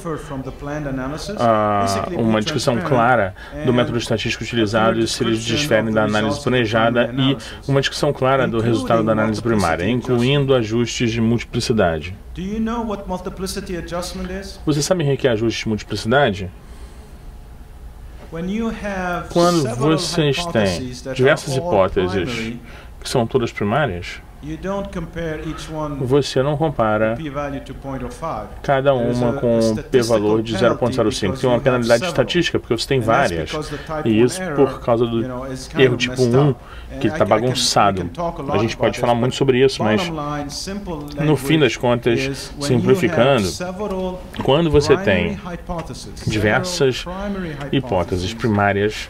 Ah, uma descrição clara do método estatístico utilizado e se eles diferem da análise planejada e uma descrição clara do resultado da análise primária, incluindo ajustes de multiplicidade. Você sabe o que é ajuste de multiplicidade? Quando vocês têm diversas hipóteses que são todas primárias, você não compara cada uma com um p-valor de zero ponto zero cinco. Tem uma penalidade estatística, porque você tem várias. E isso por causa do erro tipo um, que está bagunçado. A gente pode falar muito sobre isso, mas no fim das contas, simplificando, quando você tem diversas hipóteses primárias,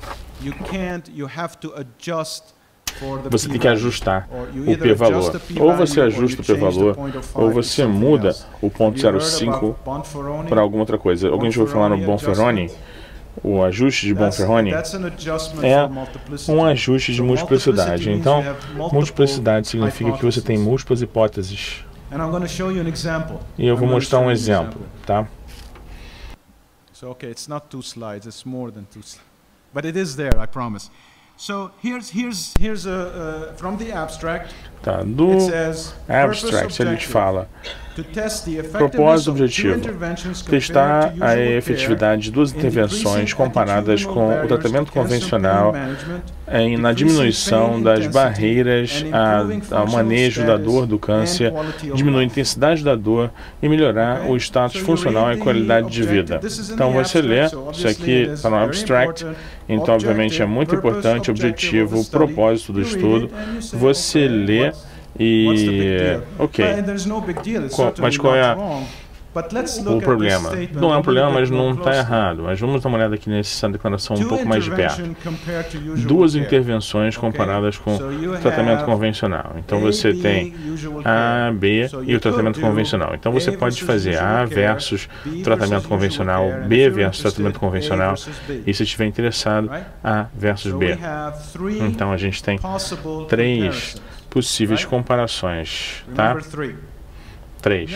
você tem que ajustar o p-valor. Ou você ajusta o p-valor, ou você muda o ponto zero cinco para alguma outra coisa. Alguém já ouviu falar no Bonferroni? O ajuste de Bonferroni é um ajuste de multiplicidade. Então, multiplicidade significa que você tem múltiplas hipóteses. E eu vou mostrar um exemplo, tá? So, okay, it's not two slides, it's more than two slides. But it is there, I promise. So here's here's here's a uh, from the abstract. Tá, do abstract ele te fala: propósito objetivo, testar a efetividade de duas intervenções comparadas com o tratamento convencional em, na diminuição das barreiras a, ao manejo da dor do câncer, diminuir a intensidade da dor e melhorar o status funcional e qualidade de vida. Então você lê, isso aqui está no abstract, então obviamente é muito importante o objetivo, o propósito do estudo, você lê e, ok, qual, mas qual é o problema? Não é um problema, mas não está errado. Mas vamos dar uma olhada aqui nessa declaração um pouco mais de perto. Duas intervenções comparadas com o tratamento convencional. Então você tem A, B e o tratamento convencional. Então você pode fazer A versus tratamento convencional, B versus tratamento convencional. E se estiver interessado, A versus B. Então a gente tem três possíveis comparações, tá? Três.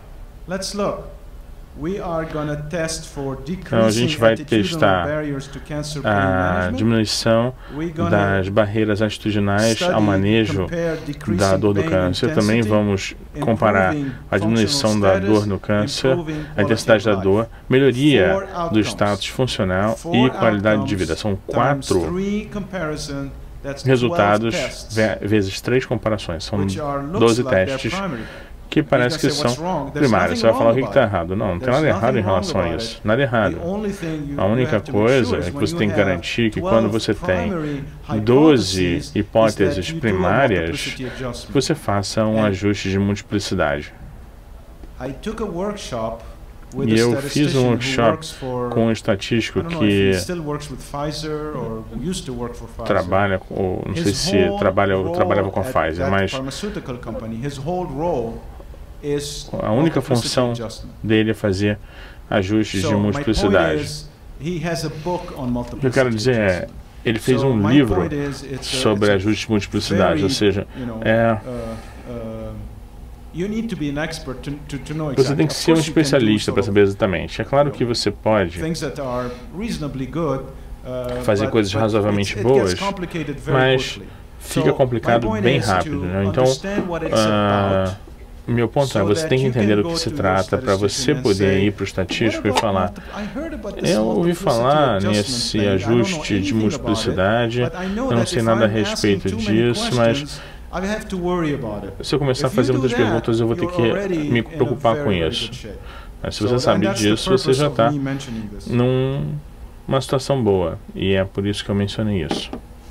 Então a gente vai testar a diminuição das barreiras atitudinais ao manejo da dor do câncer. Também vamos comparar a diminuição da dor no câncer, a intensidade da dor, melhoria do status funcional e qualidade de vida. São quatro resultados vezes três comparações. São doze testes que parece que são primários. Você vai falar o que está errado. Não, não tem nada errado em relação a isso. Nada errado. A única coisa é que você tem que garantir que quando você tem doze hipóteses primárias, você faça um ajuste de multiplicidade. E eu fiz um workshop com um estatístico que trabalha, ou não sei se trabalha ou trabalhava com a Pfizer, mas a única função dele é fazer ajustes de multiplicidade. O que eu quero dizer é, ele fez um livro sobre ajustes de multiplicidade, ou seja, é... Você tem que ser um especialista para saber exatamente. É claro que você pode fazer coisas razoavelmente boas, mas fica complicado bem rápido, né? Então, uh, meu ponto é, você tem que entender do que se trata para você poder ir para o estatístico e falar: eu ouvi falar nesse ajuste de multiplicidade, eu não sei nada a respeito disso, mas se eu começar a fazer muitas perguntas, eu vou ter que me preocupar com isso. Mas se você sabe disso, você já está numa situação boa. E é por isso que eu mencionei isso.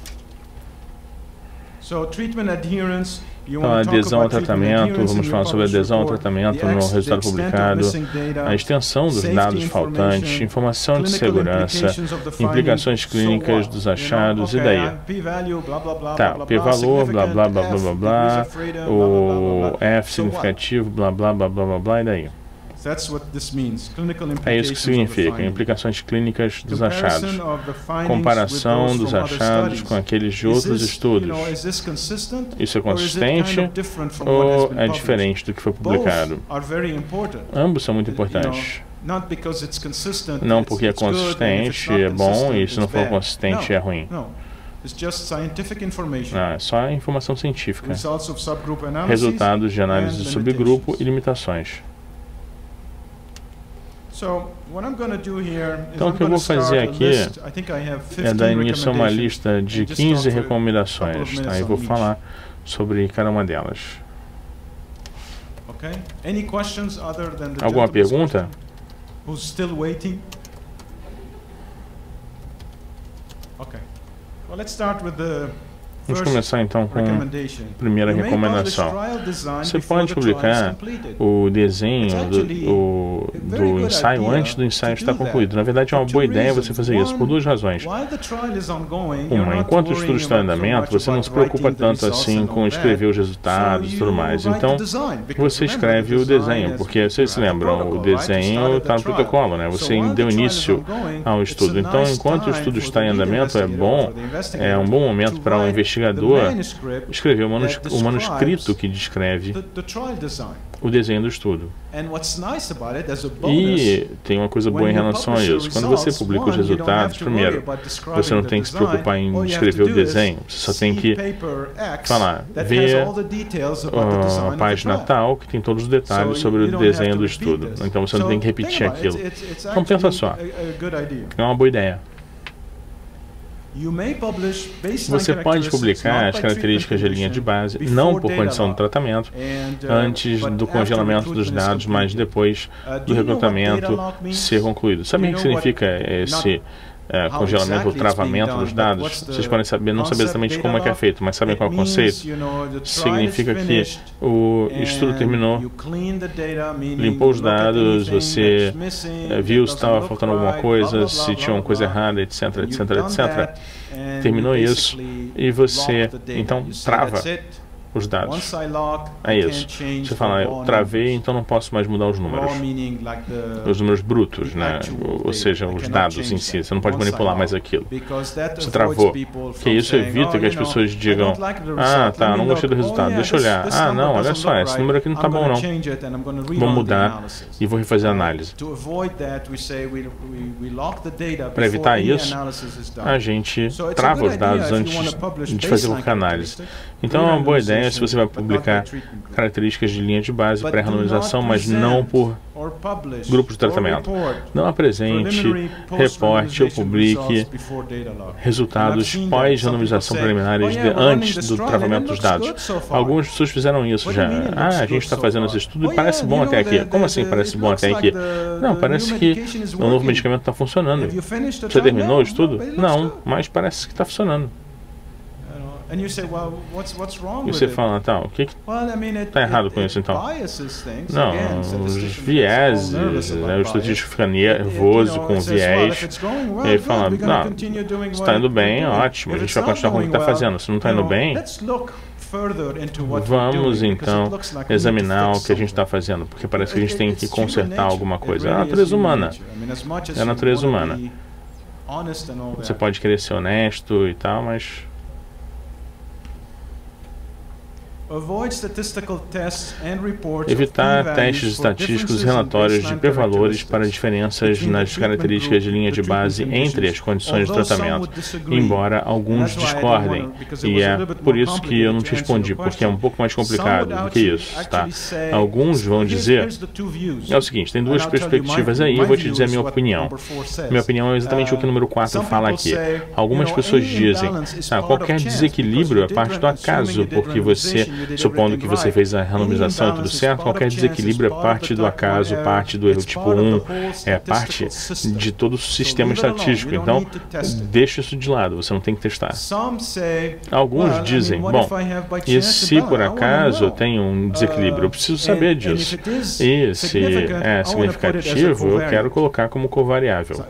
Então, a adesão ao tratamento, vamos falar sobre a adesão ao tratamento no resultado publicado, a extensão dos dados faltantes, informação de segurança, implicações clínicas dos achados, e daí? Tá, p-valor, blá, blá, blá, blá, blá, blá, o F significativo, blá, blá, blá, blá, blá, blá, e daí? É isso que significa, implicações clínicas dos achados. Comparação dos achados com aqueles de outros estudos. Isso é consistente ou é diferente do que foi publicado? Ambos são muito importantes. Não porque é consistente é bom e se não for consistente é ruim. Não, é só informação científica. Resultados de análise de subgrupo e limitações. Então, o que eu vou fazer aqui é dar início a uma lista de quinze recomendações. Aí eu vou falar sobre cada uma delas. Alguma pergunta? Vamos começar então com a primeira recomendação. Você pode publicar o desenho do, o, do ensaio antes do ensaio estar concluído. Na verdade, é uma boa ideia você fazer isso por duas razões. Uma, enquanto o estudo está em andamento, você não se preocupa tanto assim com escrever os resultados e tudo mais. Então, você escreve o desenho, porque vocês se lembram, o desenho está no protocolo, né? Você deu início ao estudo. Então, enquanto o estudo está em andamento, é bom, é um bom momento para um investigador escrever o manuscrito, o manuscrito que descreve o desenho do estudo. E tem uma coisa boa em relação a isso. Quando você publica os resultados, primeiro, você não tem que se preocupar em escrever o desenho. Você só tem que falar, ver uh, a página tal, que tem todos os detalhes sobre o desenho do estudo. Então você não tem que repetir aquilo. Então pensa só, é uma boa ideia. Você pode publicar as características de linha de base, não por condição do tratamento, antes do congelamento dos dados, mas depois do recrutamento ser concluído. Sabe o que significa esse é, congelamento ou travamento dos dados? Vocês podem saber, não saber exatamente como é que é feito, mas sabem qual é o conceito? Significa que o estudo terminou, limpou os dados, você é, viu se estava faltando alguma coisa, se tinha uma coisa errada, etc, etc, etcétera. Terminou isso e você, então, trava os dados. É isso. Você fala, eu travei, então não posso mais mudar os números. Os números brutos, né? Ou seja, os dados em si. Você não pode manipular mais aquilo. Você travou. Que isso evita que as pessoas digam, ah, tá, não gostei do resultado, deixa eu olhar. Ah, não, olha só, esse número aqui não tá bom, não. Vou mudar e vou refazer a análise. Para evitar isso, a gente trava os dados antes de fazer qualquer análise. Então é uma boa ideia se você vai publicar características de linha de base para randomização, mas não por grupos de tratamento. Não apresente, reporte ou publique resultados pós-randomização preliminares de, antes do travamento dos dados. Algumas pessoas fizeram isso já. Ah, a gente está fazendo esse estudo e parece bom até aqui. Como assim parece bom até aqui? Não, parece que o novo medicamento está funcionando. Você terminou o estudo? Não, mas parece que está funcionando. E você fala, tá, o que está errado com isso então? Não, os vieses, né, o estatístico fica nervoso com o viés, e ele fala, não, está indo bem, ótimo, a gente vai continuar com o que está fazendo. Se não está indo bem, vamos então examinar o que a gente está fazendo, porque parece que a gente tem que consertar alguma coisa. É a natureza humana. É a natureza humana. Você pode querer ser honesto e tal, mas... Evitar testes estatísticos e relatórios de p-valores para diferenças nas características de linha de base entre as condições de tratamento, embora alguns discordem. E é por isso que eu não te respondi, porque é um pouco mais complicado do que isso, tá? Alguns vão dizer, é o seguinte, tem duas perspectivas aí, eu vou te dizer a minha opinião. Minha opinião é exatamente o que o número quatro fala aqui. Algumas pessoas dizem, ah, qualquer desequilíbrio é parte do acaso, porque você... Supondo que você fez a randomização e tudo certo, qualquer desequilíbrio é parte do acaso, parte do erro tipo um, é parte de todo o sistema estatístico. Então, deixa isso de lado, você não tem que testar. Alguns dizem, bom, e se por acaso eu tenho um desequilíbrio, eu preciso saber disso. E se é significativo, eu quero colocar como covariável.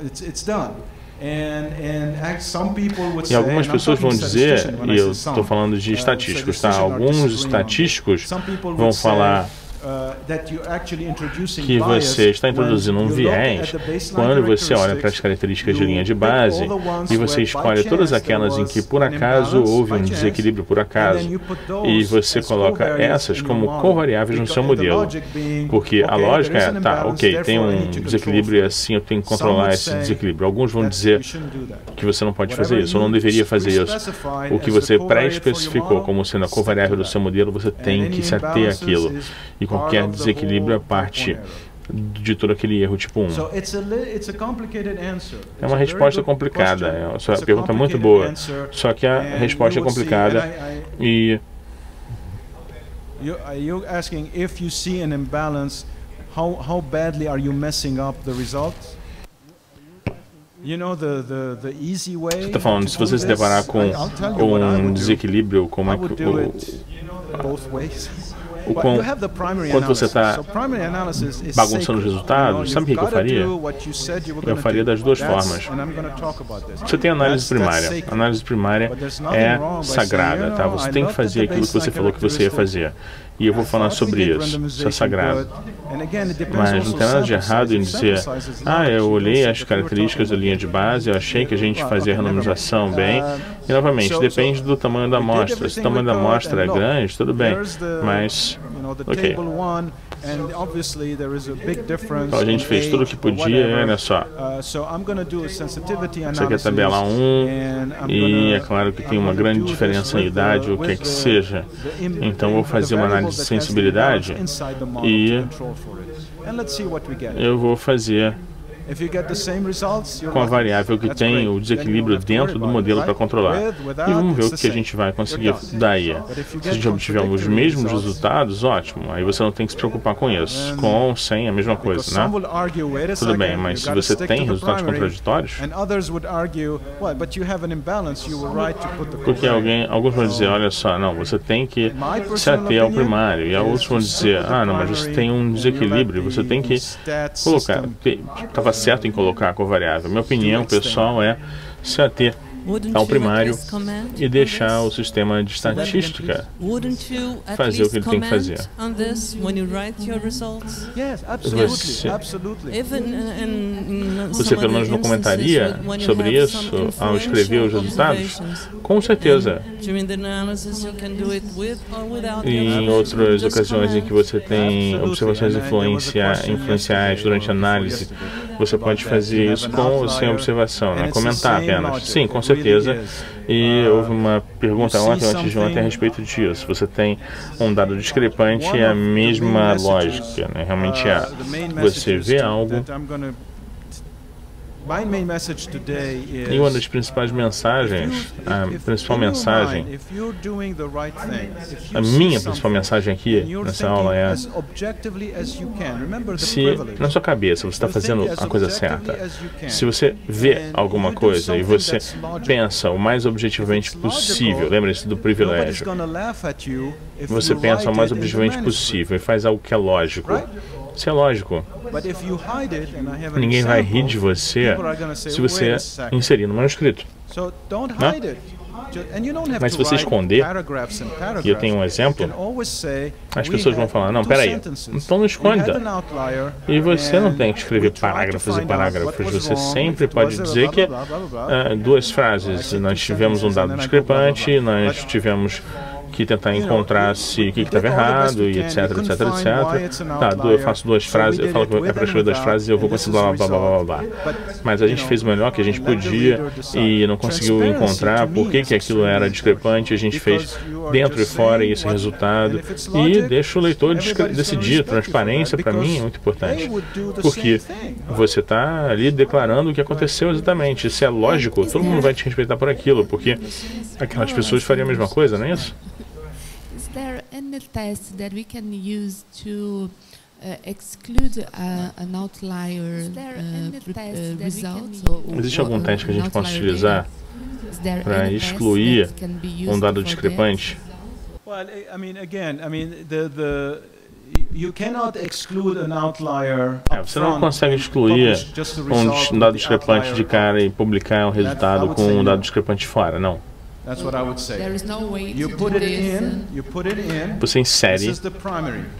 E algumas pessoas vão dizer, e eu estou falando de estatísticos, tá? Alguns estatísticos vão falar, que você está introduzindo um viés quando você olha para as características de linha de base e você escolhe todas aquelas em que por acaso houve um desequilíbrio por acaso e você coloca essas como covariáveis no seu modelo. Porque a lógica é, tá, ok, tem um desequilíbrio e assim eu tenho que controlar esse desequilíbrio. Alguns vão dizer que você não pode fazer isso, ou não deveria fazer isso. O que você pré-especificou como sendo a covariável do seu modelo, você tem que se ater àquilo. E qualquer desequilíbrio é parte de todo aquele erro tipo um. É uma resposta complicada, é uma pergunta muito boa, só que a resposta é complicada e... You're asking if you see an imbalance, how how badly are you messing up the results? You know the the the easy way. Você está falando se você se deparar com um desequilíbrio, como é que o o quão, quando você está bagunçando os resultados, sabe o que eu faria? Eu faria das duas formas. Você tem análise primária. A análise primária é sagrada, tá? Você tem que fazer aquilo que você falou que você ia fazer. E eu vou falar sobre isso. Isso é sagrado. Mas não tem nada de errado em dizer, ah, eu olhei as características da linha de base, eu achei que a gente fazia a randomização bem. E, novamente, depende do tamanho da amostra. Se o tamanho da amostra é grande, tudo bem. Mas, ok. Então a gente fez tudo o que podia, olha só. Isso aqui é a tabela um, e é claro que tem uma grande diferença em idade, o que é que seja. Então eu vou fazer uma análise de sensibilidade e eu vou fazer com a variável que tem o desequilíbrio dentro do modelo para controlar. E vamos ver o que a gente vai conseguir daí. Se a gente obtiver os mesmos resultados, ótimo. Aí você não tem que se preocupar com isso. Com ou sem, a mesma coisa, né? Tudo bem, mas se você tem resultados contraditórios... Porque alguém, alguns vão dizer, olha só, não, você tem que se ater ao primário. E outros vão dizer, ah, não, mas você tem um desequilíbrio, você tem que colocar... Estava certo em colocar a covariável. Minha opinião, pessoal, é se ater ao primário e deixar o sistema de estatística fazer o que ele tem que fazer. Você, você pelo menos não comentaria sobre isso ao escrever os resultados? Com certeza. Em outras ocasiões em que você tem observações influencia, influenciais durante a análise, você pode fazer isso com ou sem observação, né? Comentar apenas. Sim, com certeza. certeza. E houve uma pergunta ontem, antes de ontem, a respeito disso. Você tem um dado discrepante e a mesma lógica, né? Realmente é. Você vê algo... E uma das principais mensagens, a principal mensagem, a minha principal mensagem aqui nessa aula é: se na sua cabeça você está fazendo a coisa certa, se você vê alguma coisa e você pensa o mais objetivamente possível, lembre-se do privilégio, você pensa o mais objetivamente possível e faz algo que é lógico. Isso é lógico. Ninguém vai rir de você se você inserir no manuscrito. Né? Mas se você esconder, e eu tenho um exemplo, as pessoas vão falar, não, peraí, então não esconda. E você não tem que escrever parágrafos e parágrafos, você sempre pode dizer que uh, duas frases, nós tivemos um dado discrepante, nós tivemos que tentar encontrar se o que estava errado e etc, etc, etc. Tá, eu faço duas frases, eu falo que é para escrever duas frases e eu vou conseguir blá, blá, blá, blá, blá. Mas a gente fez o melhor que a gente podia e não conseguiu encontrar por que que aquilo era discrepante, a gente fez dentro e fora esse resultado e deixa o leitor decidir. Transparência para mim é muito importante, porque você está ali declarando o que aconteceu exatamente. Se é lógico, todo mundo vai te respeitar por aquilo, porque aquelas pessoas fariam a mesma coisa, não é isso? Is there any test that we can use to uh, exclude uh, an outlier uh, uh, result? Existe algum teste que a gente possa utilizar para excluir um dado discrepante? Well, I mean, again, I mean, the the you cannot exclude an outlier. É, você não consegue excluir um dado discrepante de cara e publicar um resultado com um dado discrepante fora, não. That's what I would say. You put it in, you put it in. Você insere.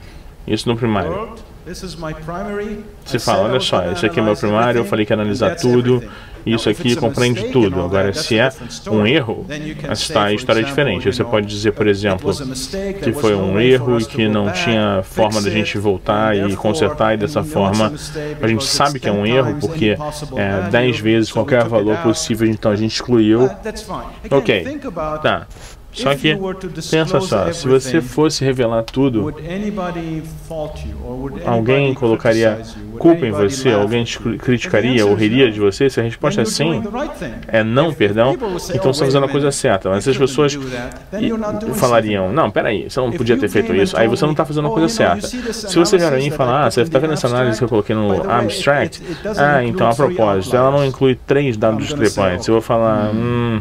Isso no primário. Você fala, olha só, esse aqui é meu primário, eu falei que ia analisar tudo, isso aqui compreende tudo. Agora, se é um erro, essa história é diferente. Você pode dizer, por exemplo, que foi um erro e que não tinha forma da gente voltar e consertar, e dessa forma a gente sabe que é um erro, porque é dez vezes qualquer valor possível, então a gente excluiu. Ok, tá. Só que, pensa só, se você fosse revelar tudo, alguém colocaria culpa em você, alguém te criticaria ou riria de você? Se a resposta é sim, é não, perdão, então você está fazendo a coisa certa. Mas as pessoas falariam, não, peraí, você não podia ter feito isso, aí você não está fazendo a coisa certa. Se você vier a mim e falar, ah, você está vendo essa análise que eu coloquei no abstract? Ah, então, a propósito, ela não inclui três dados discrepantes. Eu vou falar, hum...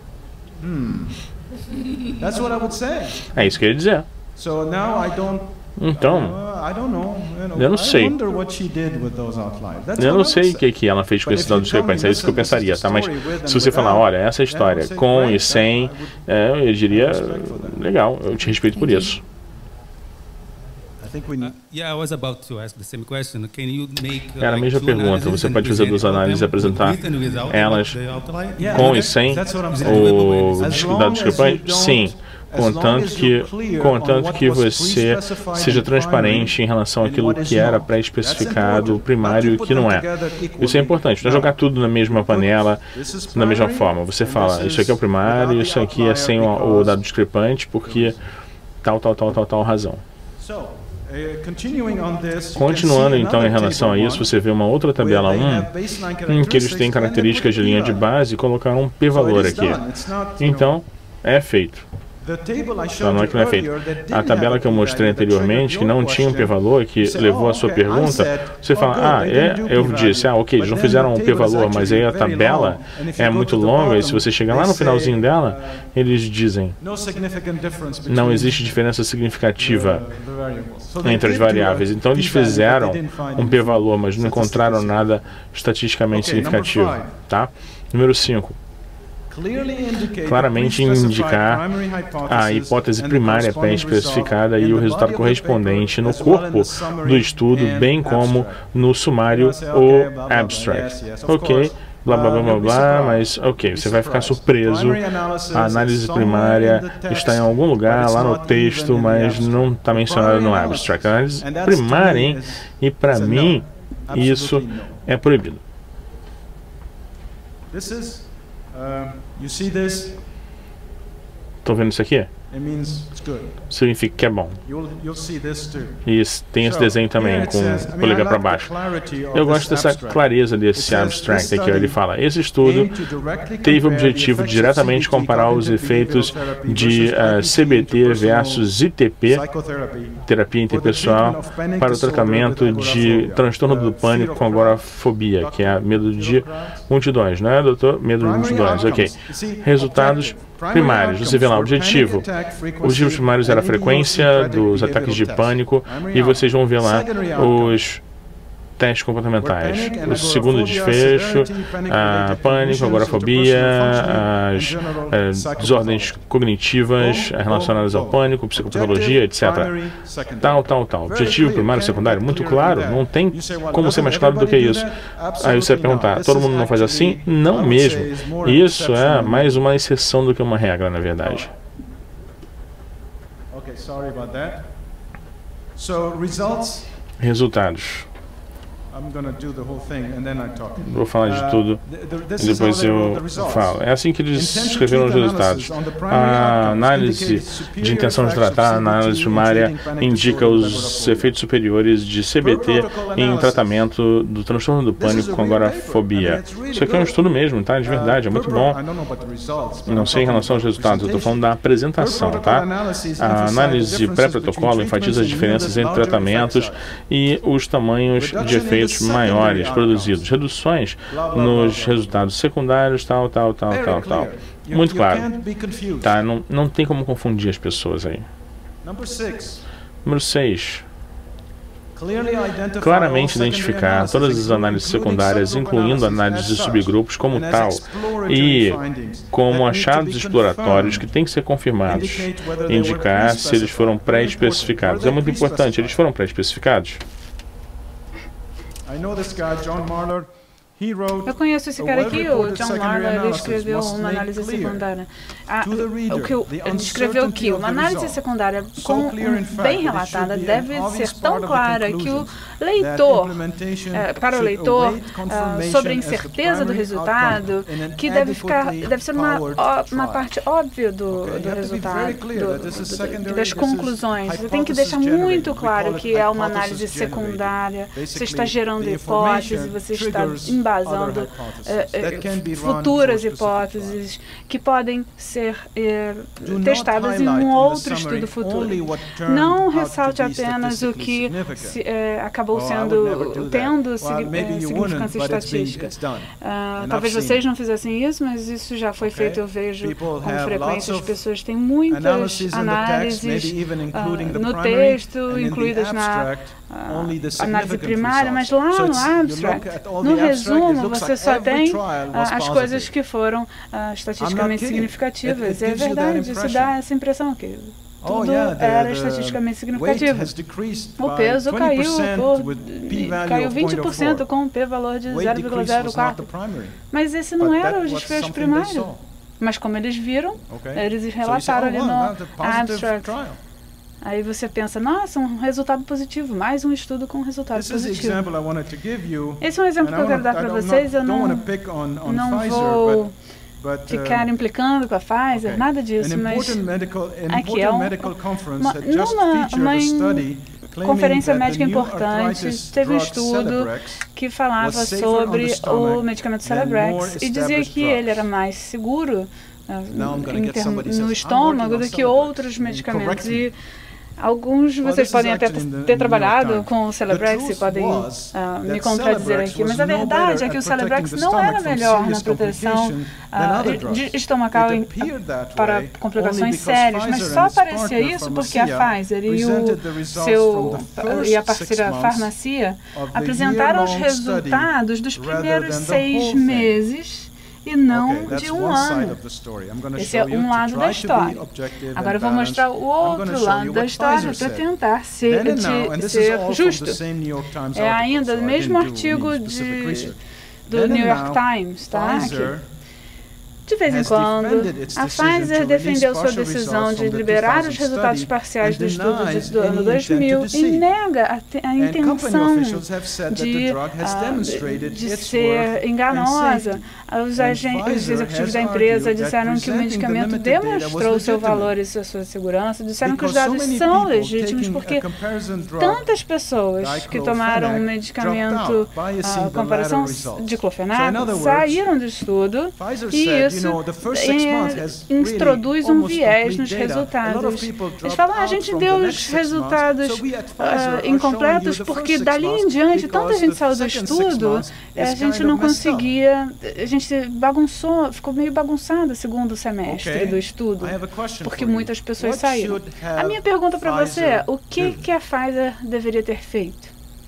É isso que eu ia dizer. Então, eu não sei. Eu não sei o que, que ela fez com esses dados discrepantes. É isso que eu pensaria, tá? Mas se você falar, olha, essa história, com e sem, é, eu diria, legal, eu te respeito por isso. Era a mesma pergunta. Você pode fazer duas análises e apresentar elas com e sem o dado discrepante? Sim. Contanto que, contanto que você seja transparente em relação àquilo que era pré-especificado, primário e o que não é. Isso é importante. Não é jogar tudo na mesma panela, da mesma forma. Você fala, isso aqui é o primário, isso aqui é sem o, o dado discrepante, porque tal, tal, tal, tal, tal razão. Continuando então em relação a isso, você vê uma outra tabela um, em que eles têm características de linha de base e colocaram um p-valor aqui. Então, é feito. Então, não é que não é feito. A tabela que eu mostrei anteriormente, que não tinha um p-valor, que levou a sua pergunta, você fala, ah, é, eu disse, ah, ok, eles não fizeram um p-valor, mas aí a tabela é muito longa, e se você chegar lá no finalzinho dela, eles dizem, não existe diferença significativa entre as variáveis. Então, eles fizeram um p-valor, mas não encontraram nada estatisticamente significativo, tá? Número cinco. Claramente indicar a hipótese primária pré-especificada e o resultado correspondente no corpo do estudo, bem como no sumário ou abstract. Ok, blá, blá, blá, blá, blá, mas ok, você vai ficar surpreso. A análise primária está em algum lugar lá no texto, mas não está mencionada no abstract. A análise primária, hein? E para mim, isso é proibido. Estão vendo isso aqui? Significa que é bom. E tem esse desenho também, com o polegar para baixo. Eu gosto dessa clareza desse abstract aqui. Ele fala, esse estudo teve o objetivo de diretamente comparar os efeitos de uh, C B T versus I T P, terapia interpessoal, para o tratamento de transtorno do pânico com agorafobia, que é medo de multidões, não é, doutor? Medo de multidões, ok. Resultados primários, você vê lá o objetivo. Os objetivos primários era a frequência dos ataques de pânico e vocês vão ver lá os testes comportamentais. O segundo desfecho, a pânico, agorafobia, as é, desordens cognitivas relacionadas ao pânico, psicopatologia, etcétera. Tal, tal, tal. Objetivo primário e secundário, muito claro, não tem como ser mais claro do que isso. Aí você vai perguntar, todo mundo não faz assim? Não mesmo. Isso é mais uma exceção do que uma regra, na verdade. Resultados. Vou falar de tudo e depois eu falo. É assim que eles escreveram os resultados. A análise de intenção de tratar, a análise primária, indica os efeitos superiores de C B T em tratamento do transtorno do pânico com agorafobia. Isso aqui é um estudo mesmo, tá? De verdade, é muito bom. Não sei em relação aos resultados, eu estou falando da apresentação, tá? A análise pré-protocolo enfatiza as diferenças entre tratamentos e os tamanhos de efeitos maiores produzidos, reduções nos resultados secundários, tal, tal, tal, tal, tal. Muito claro. Tá, não, não tem como confundir as pessoas aí. Número seis. claramente identificar todas as análises secundárias, incluindo análises de subgrupos como tal, e como achados exploratórios que têm que ser confirmados, indicar se eles foram pré-especificados. É muito importante, eles foram pré-especificados? Eu conheço esse cara aqui, o John Marler, ele escreveu uma análise secundária. Ah, o que ele escreveu que uma análise secundária com, bem relatada deve ser tão clara que o leitor, é, para o leitor, é, sobre a incerteza do resultado, que deve ficar, deve ser uma, uma parte óbvia do, do resultado, do, do, das conclusões. Você tem que deixar muito claro que é uma análise secundária, você está gerando hipóteses, você está embasando é, é, futuras hipóteses que podem ser é, testadas em um outro estudo futuro. Não ressalte apenas o que se, é, acabou sendo, tendo é, significância estatística. Uh, talvez vocês não fizessem isso, mas isso já foi feito, eu vejo com frequência. As pessoas têm muitas análises uh, no texto, incluídas na uh, análise primária, mas lá no abstract, no resumo, você só tem uh, as coisas que foram uh, estatisticamente significativas. É verdade, isso dá essa impressão que tudo era estatisticamente significativo. O peso caiu, por, caiu vinte por cento com um p-valor de zero vírgula zero quatro. Mas esse não era o desfecho primário. Mas como eles viram, eles relataram ali no abstract. Aí você pensa, nossa, um resultado positivo, mais um estudo com resultado positivo. Esse é um exemplo que eu quero dar para vocês. Eu não, não vou ficar implicando com a Pfizer, nada disso, mas aqui é um, uma, numa, uma conferência médica importante, teve um estudo que falava sobre o medicamento Celebrex e dizia que ele era mais seguro uh, termo, no estômago do que outros medicamentos. E alguns de vocês podem até ter trabalhado com o Celebrex e podem uh, me contradizer aqui, mas a verdade é que o Celebrex não era melhor na proteção uh, de estomacal em, para complicações sérias, mas só aparecia isso porque a Pfizer e, o seu, e a parceira farmácia apresentaram os resultados dos primeiros seis meses e não de um ano. Esse é um lado da história. Agora eu vou mostrar o outro lado da história para tentar ser, de, ser justo. É ainda o mesmo artigo de, do New York Times, tá? Aqui. De vez em quando, a Pfizer defendeu sua decisão de liberar os resultados parciais do estudo de, do ano dois mil e nega a, te, a intenção de, uh, de ser enganosa. Os, agentes, os executivos da empresa disseram que o medicamento demonstrou seu valor e sua, sua segurança, disseram que os dados são legítimos porque tantas pessoas que tomaram um medicamento, a uh, comparação de clofenaco, saíram do estudo e isso é, introduz um viés nos resultados. Eles falam, ah, a gente deu os resultados uh, incompletos porque dali em diante tanta gente saiu do estudo, a gente não conseguia, a gente bagunçou, ficou meio bagunçado o segundo semestre do estudo, porque muitas pessoas saíram. A minha pergunta para você é, o que, que a Pfizer deveria ter feito?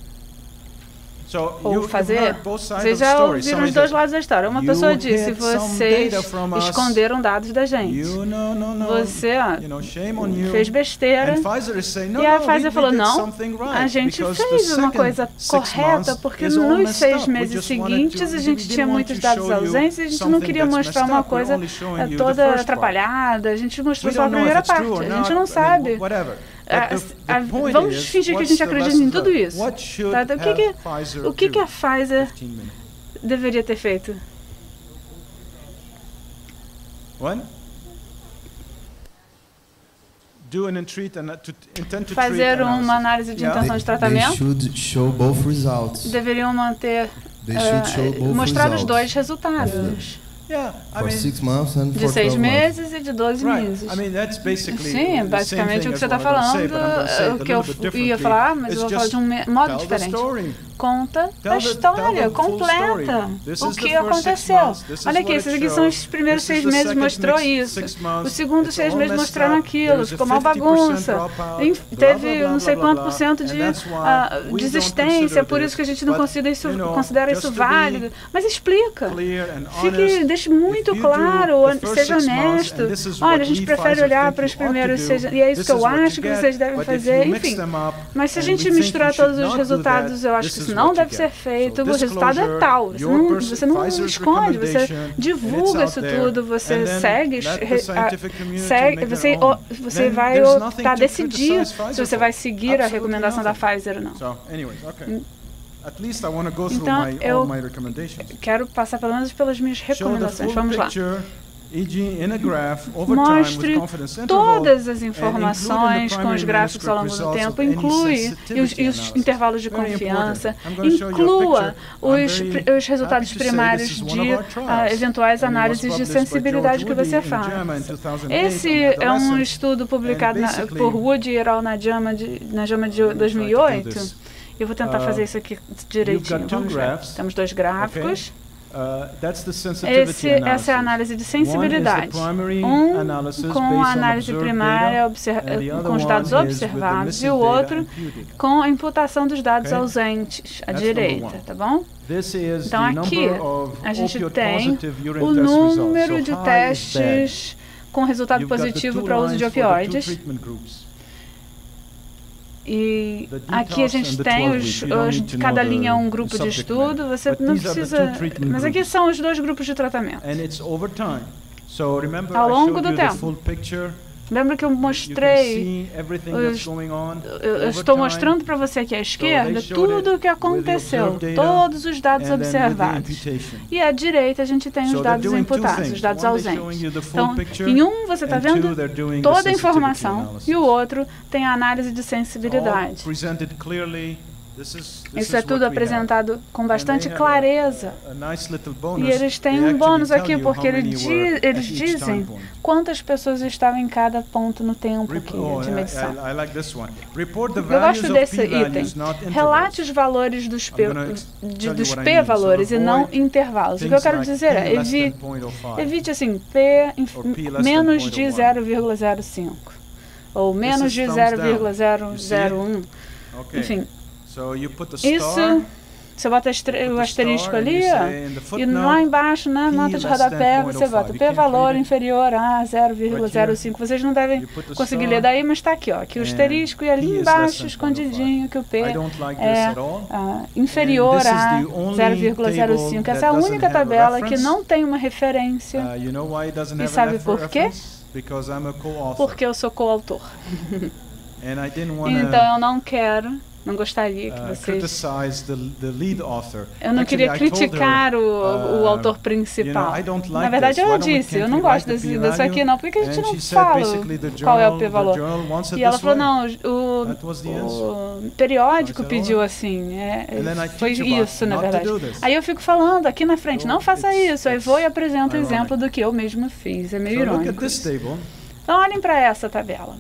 Ou fazer, vocês já ouviram os dois lados da história. Uma pessoa disse, vocês esconderam dados da gente. Você ó, fez besteira. E a Pfizer falou, não, a gente fez uma coisa correta, porque nos seis meses seguintes a gente tinha muitos dados ausentes e a gente não queria mostrar uma coisa toda atrapalhada. A gente mostrou só a primeira parte. A gente não sabe. A, a, vamos fingir que a gente acredita em tudo isso. Tá? Então, o que, que, o que, que a Pfizer deveria ter feito? Fazer uma análise de intenção de tratamento. Deveriam manter, uh, mostrar os dois resultados. De seis meses e de doze meses. Sim, basicamente o que você está falando, o que eu ia falar, mas eu vou falar de um modo diferente. Conta a história completa, o que aconteceu. Olha aqui, esses aqui são os primeiros seis meses, mostrou isso. Os segundos seis meses mostraram aquilo, ficou uma bagunça. Teve não sei quanto por cento de uh, desistência, por isso que a gente não considera isso, considera isso válido. Mas explica. Fique, deixe muito claro, seja honesto. Olha, a gente prefere olhar para os primeiros seis, e é isso que eu acho que vocês devem fazer, enfim. Mas se a gente misturar todos os resultados, eu acho que isso não deve ser feito, o resultado é tal. Você não, você não esconde, você divulga isso tudo, você segue, segue você, você vai optar, decidir se você vai seguir a recomendação da Pfizer ou não. Então, eu quero passar pelo menos pelas minhas recomendações. Vamos lá. Mostre todas as informações com os gráficos ao longo do tempo, inclui e os, e os intervalos de confiança, inclua os, os resultados primários de uh, eventuais análises de sensibilidade que você faz. Esse é um estudo publicado na, por Wood e al. na JAMA de, na JAMA de dois mil e oito. Eu vou tentar fazer isso aqui direitinho. Vamos ver. Temos dois gráficos. Esse, essa é a análise de sensibilidade. Um com a análise primária com os dados observados e o outro com a imputação dos dados ausentes à direita, tá bom? Então aqui a gente tem o número de testes com resultado positivo para o uso de opioides. E aqui a gente tem, os, os, cada linha é um grupo de estudo, você não precisa... Mas aqui são os dois grupos de tratamento. Ao longo do tempo. Lembra que eu mostrei, os, eu estou mostrando para você aqui à esquerda tudo o que aconteceu, todos os dados observados. E à direita a gente tem os dados imputados, os dados ausentes. Então, em um você está vendo toda a informação e o outro tem a análise de sensibilidade. Isso é tudo apresentado com bastante clareza. E eles têm um bônus aqui, porque eles, di eles dizem quantas pessoas estavam em cada ponto no tempo aqui de medição. Eu gosto desse item. Relate os valores dos P, de, dos P-valores e não intervalos. O que eu quero dizer é, evite, evite assim, P menos de zero vírgula zero cinco ou menos de zero vírgula zero zero um. Enfim. Isso, você bota o asterisco ali, ó, e lá embaixo, na nota de rodapé, você bota P-valor inferior a zero vírgula zero cinco. Vocês não devem conseguir ler daí, mas está aqui, ó, aqui o asterisco e ali embaixo, escondidinho, que o P é uh, inferior a zero vírgula zero cinco. Essa é a única tabela que não tem uma referência. E sabe por quê? Porque eu sou coautor. Então eu não quero... Não gostaria que vocês... Eu não queria criticar o, o autor principal. Na verdade, eu disse, eu não gosto desse, disso aqui não, porque a gente não fala qual é o P-valor. E ela falou, não, o, o periódico pediu assim, é, foi isso, na verdade. Aí eu fico falando aqui na frente, não faça isso, aí vou e apresento o exemplo do que eu mesmo fiz, é meio irônico. Então, olhem para essa tabela.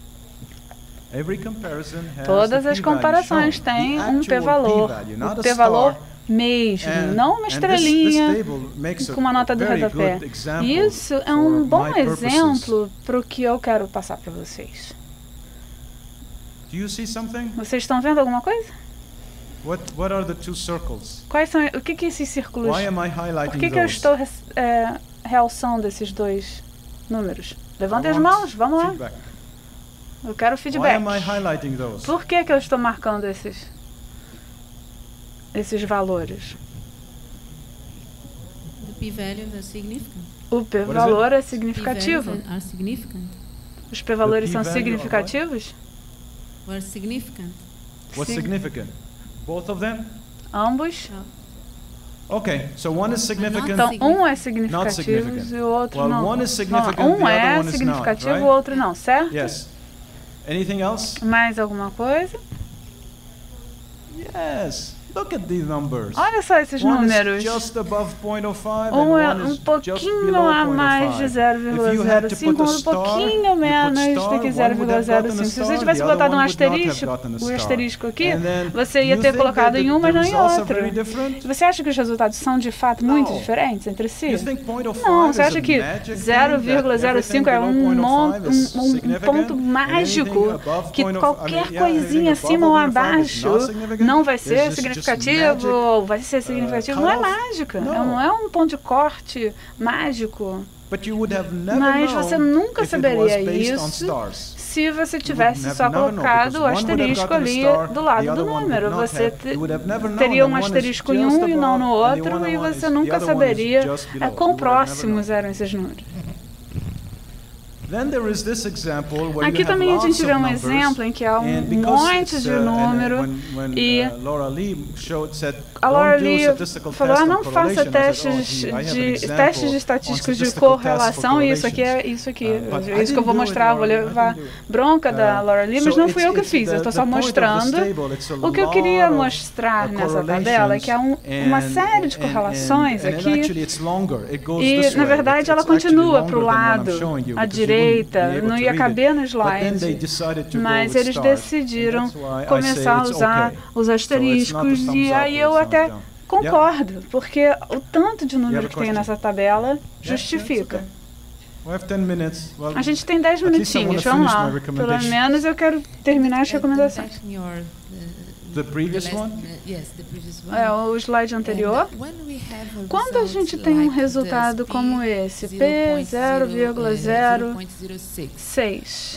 Todas as comparações têm um P-valor, o P-valor mesmo, não uma estrelinha com uma nota do rodapé. Isso é um bom exemplo para o que eu quero passar para vocês. Vocês estão vendo alguma coisa? Quais são, o que que esses círculos? Por que que eu estou é, realçando esses dois números? Levantem as mãos, vamos lá. Eu quero feedback. Por que que eu estou marcando esses, esses valores? O P-valor é significativo. Os P-valores são significativos? What's significant? Both of them? Ambos. Okay, so one is significant. Então, um é significativo e o outro não. Um é significativo e o outro não, certo? Yes. Anything else? Mais alguma coisa? Yes. Olha só esses números. Um é um pouquinho a mais de zero vírgula zero cinco, um pouquinho menos do que zero vírgula zero cinco. Se você tivesse botado um asterisco, o asterisco aqui, você ia ter colocado em um, mas não em outro. Você acha que os resultados são de fato muito diferentes entre si? Não, você acha que zero vírgula zero cinco é um, um, um ponto mágico, que qualquer coisinha acima ou abaixo não vai ser significativo, ou vai ser significativo? Não é mágica, não é um ponto de corte mágico. Mas você nunca saberia isso se você tivesse só colocado o asterisco ali do lado do número. Você te, teria um asterisco em um e não no outro, e você nunca saberia é, quão próximos eram esses números. Aqui também a gente vê um exemplo em que há um monte de número e a Laura Lee falou, ah, não faça testes de, testes de estatísticos de correlação, e isso aqui é isso aqui, é isso que eu vou mostrar, vou levar bronca da Laura Lee, mas não fui eu que fiz, eu estou só mostrando. O que eu queria mostrar nessa tabela é que há um, uma série de correlações aqui, e na verdade ela continua para o lado, à direita, não ia caber no slide, mas eles decidiram começar a usar os asteriscos, e aí eu até concordo, porque o tanto de número que tem nessa tabela justifica. A gente tem dez minutinhos, vamos lá. Pelo menos eu quero terminar as recomendações. The previous one? É, o slide anterior. Quando a gente tem um resultado como esse, P zero vírgula zero seis,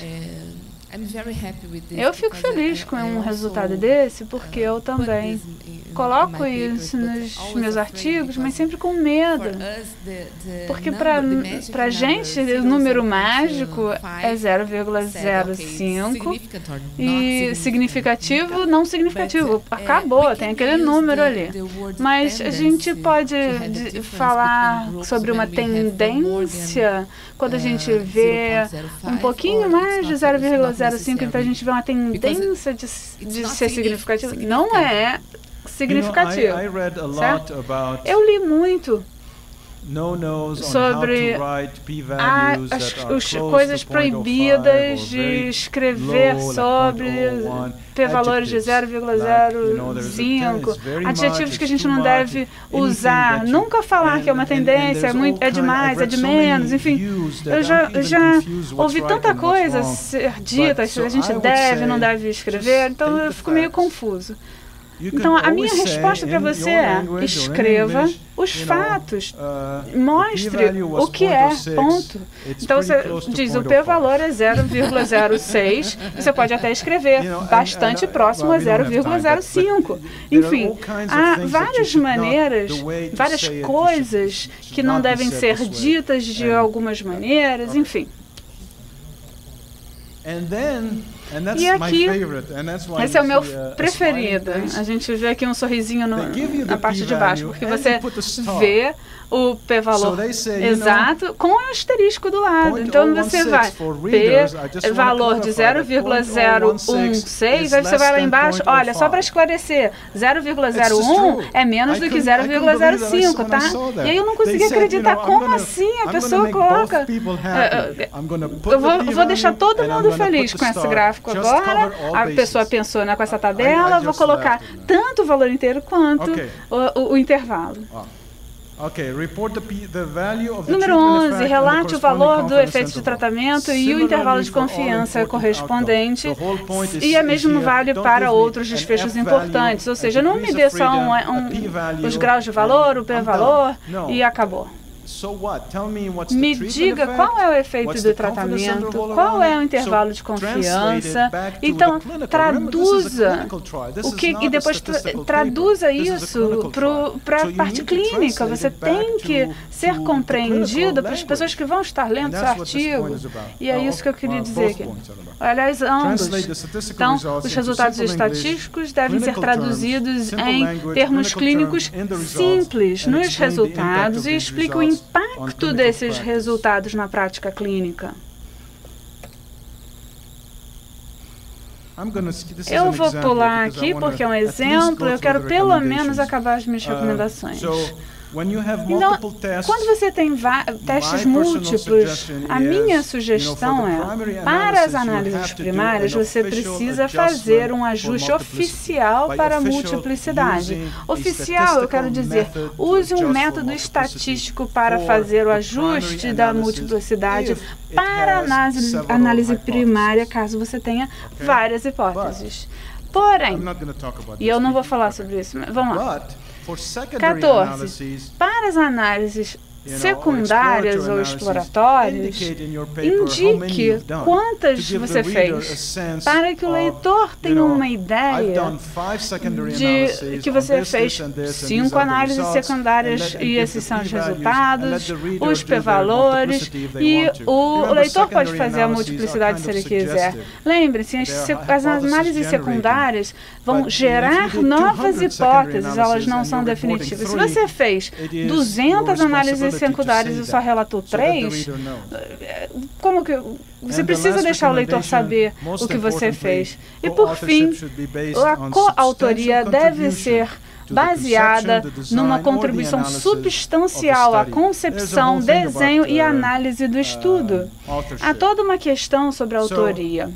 eu fico feliz com um resultado desse, porque eu também coloco isso nos meus artigos, mas sempre com medo. Porque para a gente, o número mágico é zero vírgula zero cinco e significativo, não significativo. Acabou, tem aquele número ali. Mas a gente pode falar sobre uma tendência quando a gente vê um pouquinho mais de zero vírgula zero cinco, então a gente vê uma tendência de, de ser significativo. Não é significativo, certo? Eu li muito sobre a, as, as coisas proibidas de escrever sobre p-valores de zero vírgula zero cinco, adjetivos que a gente não deve usar, nunca falar que é uma tendência, é, muito, é demais, é de menos, enfim. Eu já, eu já ouvi tanta coisa ser dita, a gente deve, não deve escrever, então eu fico meio confuso. Então, a minha resposta para você é, escreva os fatos, mostre o que é, ponto. Então, você diz, o p-valor é zero vírgula zero seis, você pode até escrever bastante próximo a zero vírgula zero cinco. Enfim, há várias maneiras, várias coisas que não devem ser ditas de algumas maneiras, enfim. E aqui, esse é o meu preferido. A gente vê aqui um sorrisinho no, na parte de baixo, porque você vê o p-valor exato com o asterisco do lado. Então, você vai P, valor de zero vírgula zero um seis, aí você vai lá embaixo, olha, só para esclarecer, zero vírgula zero um é menos do que zero vírgula zero cinco, tá? E aí eu não consegui acreditar, como assim a pessoa coloca... Eu vou, vou deixar todo mundo feliz com esse gráfico agora, a pessoa pensou né, com essa tabela, vou colocar tanto o valor inteiro quanto o, o, o intervalo. Número onze, relate o valor do efeito de tratamento e o intervalo de confiança correspondente, e o mesmo vale para outros desfechos importantes, ou seja, não me dê só um, um, os graus de valor, o p-valor e acabou. Me diga qual é o efeito do tratamento, qual é o intervalo de confiança, então traduza o que, e depois tra traduza isso para a parte clínica. Você tem que ser compreendido para as pessoas que vão estar lendo seu artigo, e é isso que eu queria dizer aqui. Aliás, ambos. Então, os resultados estatísticos devem ser traduzidos em termos clínicos simples nos resultados e explica o impacto desses resultados na prática clínica. Eu vou pular aqui porque é um exemplo, eu quero pelo menos acabar as minhas recomendações. Então, quando você tem testes múltiplos, a minha sugestão é, para as análises primárias, você precisa fazer um ajuste oficial para a multiplicidade. Oficial, eu quero dizer, use um método estatístico para fazer o ajuste da multiplicidade para a análise, análise primária, caso você tenha várias hipóteses. Porém, e eu não vou falar sobre isso, mas vamos lá. quatorze. Para as análises secundárias ou exploratórias, indique quantas você fez, para que o leitor tenha uma ideia de que você fez cinco análises secundárias e esses são os resultados, os p-valores, e o leitor pode fazer a multiplicidade se ele quiser. Lembre-se, as, as análises secundárias vão gerar novas hipóteses, elas não são definitivas. Se você fez duzentas análises secundárias e só relatou três, como que você precisa deixar o leitor saber o que você fez? E por fim, a coautoria deve ser baseada numa contribuição substancial à concepção, desenho e análise do estudo. Há toda uma questão sobre a autoria.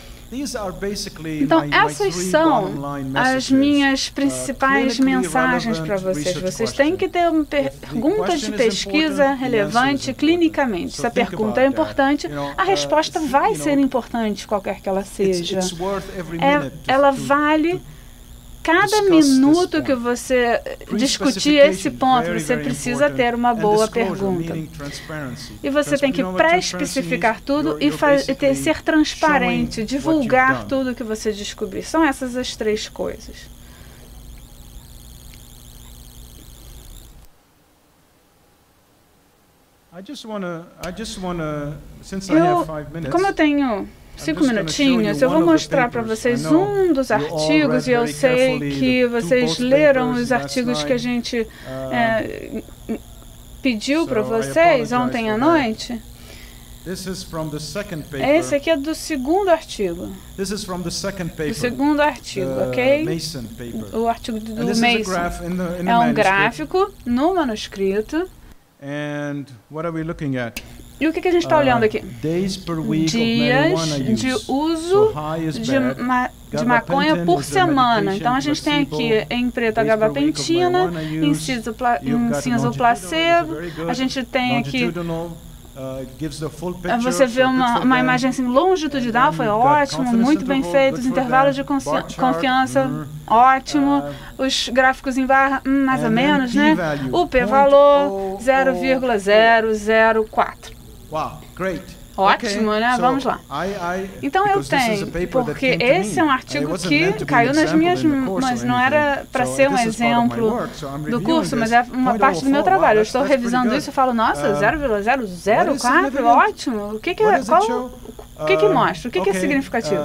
Então, essas são as minhas principais mensagens para vocês. Vocês têm que ter uma pergunta de pesquisa relevante clinicamente. Se a pergunta é importante, a resposta vai ser importante, qualquer que ela seja. É, ela vale cada minuto que você discutir esse ponto, você precisa ter uma boa pergunta. E você tem que pré-especificar tudo e, e ter, ser transparente, divulgar tudo que você descobrir. São essas as três coisas. Eu, como eu tenho cinco minutinhos, eu vou mostrar para vocês um dos artigos, e eu sei que vocês leram os artigos que a gente é, pediu para vocês ontem à noite. Esse aqui é do segundo artigo. Do segundo artigo, ok? O artigo do Mason. É um gráfico no manuscrito. E o que, que a gente está olhando aqui? Dias de uso de, ma de maconha por semana. Então, a gente tem aqui em preto a gabapentina, em cinza o placebo. A gente tem aqui... Você vê uma, uma imagem assim, longitudinal, foi ótimo, muito bem feito, os intervalos de confiança, ótimo, os gráficos em barra, hum, mais ou menos, né? O p-valor, zero vírgula zero zero quatro. Ótimo, né? Vamos lá. Então eu tenho, porque esse é um artigo que caiu nas minhas mãos, mas não era para ser um exemplo do curso, mas é uma parte do meu trabalho. Eu estou revisando isso e falo, nossa, zero vírgula zero zero quatro, ótimo. O que que, qual, o que que mostra? O que que é significativo?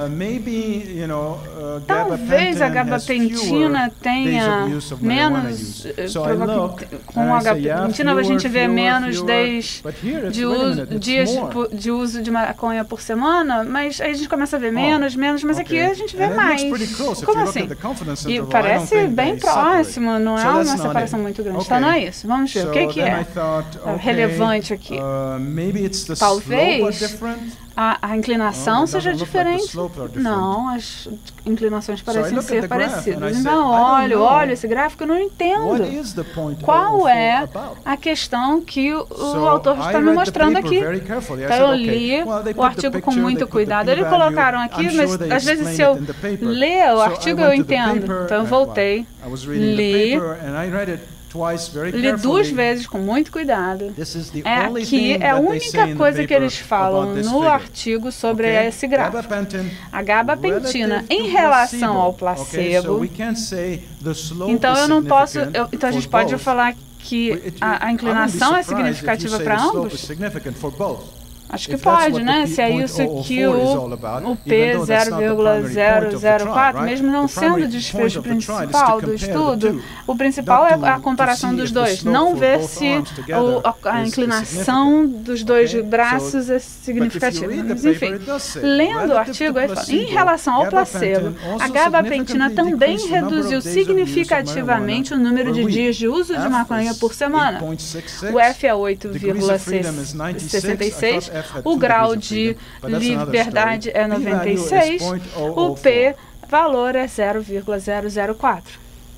Talvez a gabapentina tenha menos, com a gabapentina a gente vê menos dias de uso, dias de uso de maconha por semana, mas aí a gente começa a ver menos, menos, mas aqui a gente vê mais. Como assim? E parece bem próximo, não é uma separação muito grande. Então não é isso. Vamos ver o que que é relevante aqui. Talvez A, a inclinação seja diferente. Não, as inclinações parecem ser parecidas. Então, olha, olha esse gráfico, eu não entendo. Qual é a questão que o, o autor está me mostrando aqui? Então, eu li o artigo com muito cuidado. Eles colocaram aqui, mas às vezes se eu ler o artigo, eu entendo. Então, eu voltei, li... Li duas vezes com muito cuidado. É aqui é a única coisa que eles falam no artigo sobre esse gráfico. A gabapentina em relação ao placebo. Então eu não posso. Eu, então a gente pode falar que a, a inclinação é significativa para ambos. Acho que pode, né? Se é isso que o, o P zero vírgula zero zero quatro, mesmo não sendo o desfecho principal do estudo, o principal é a comparação dos dois. Não ver se o, a, a inclinação dos dois braços é significativa. Mas, enfim, lendo o artigo, aí fala, em relação ao placebo, a gabapentina também reduziu significativamente o número de dias de uso de maconha por semana. O F é oito vírgula sessenta e seis, o grau de liberdade é noventa e seis, o P valor é zero vírgula zero zero quatro.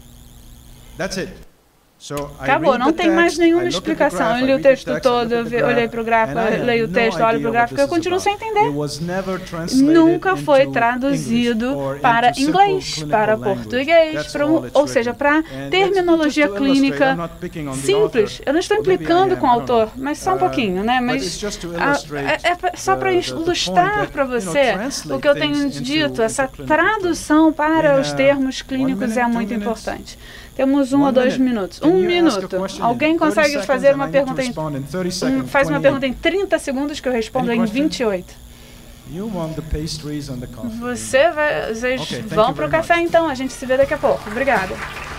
Acabou, não tem mais nenhuma explicação. Eu li o texto todo, eu olhei para o gráfico, eu leio o texto, olho para o gráfico, eu continuo sem entender. Nunca foi traduzido para inglês, para português, para, ou seja, para terminologia clínica simples. Eu não estou implicando com o autor, mas só um pouquinho, né? Mas a, é, é só para ilustrar para você o que eu tenho dito. Essa tradução para os termos clínicos é muito importante. Temos um ou dois minutos. Um minuto. Alguém consegue fazer uma pergunta em... Um, faz uma pergunta em trinta segundos que eu respondo em vinte e oito. Você vai, vocês vão para o café, então. A gente se vê daqui a pouco. Obrigada.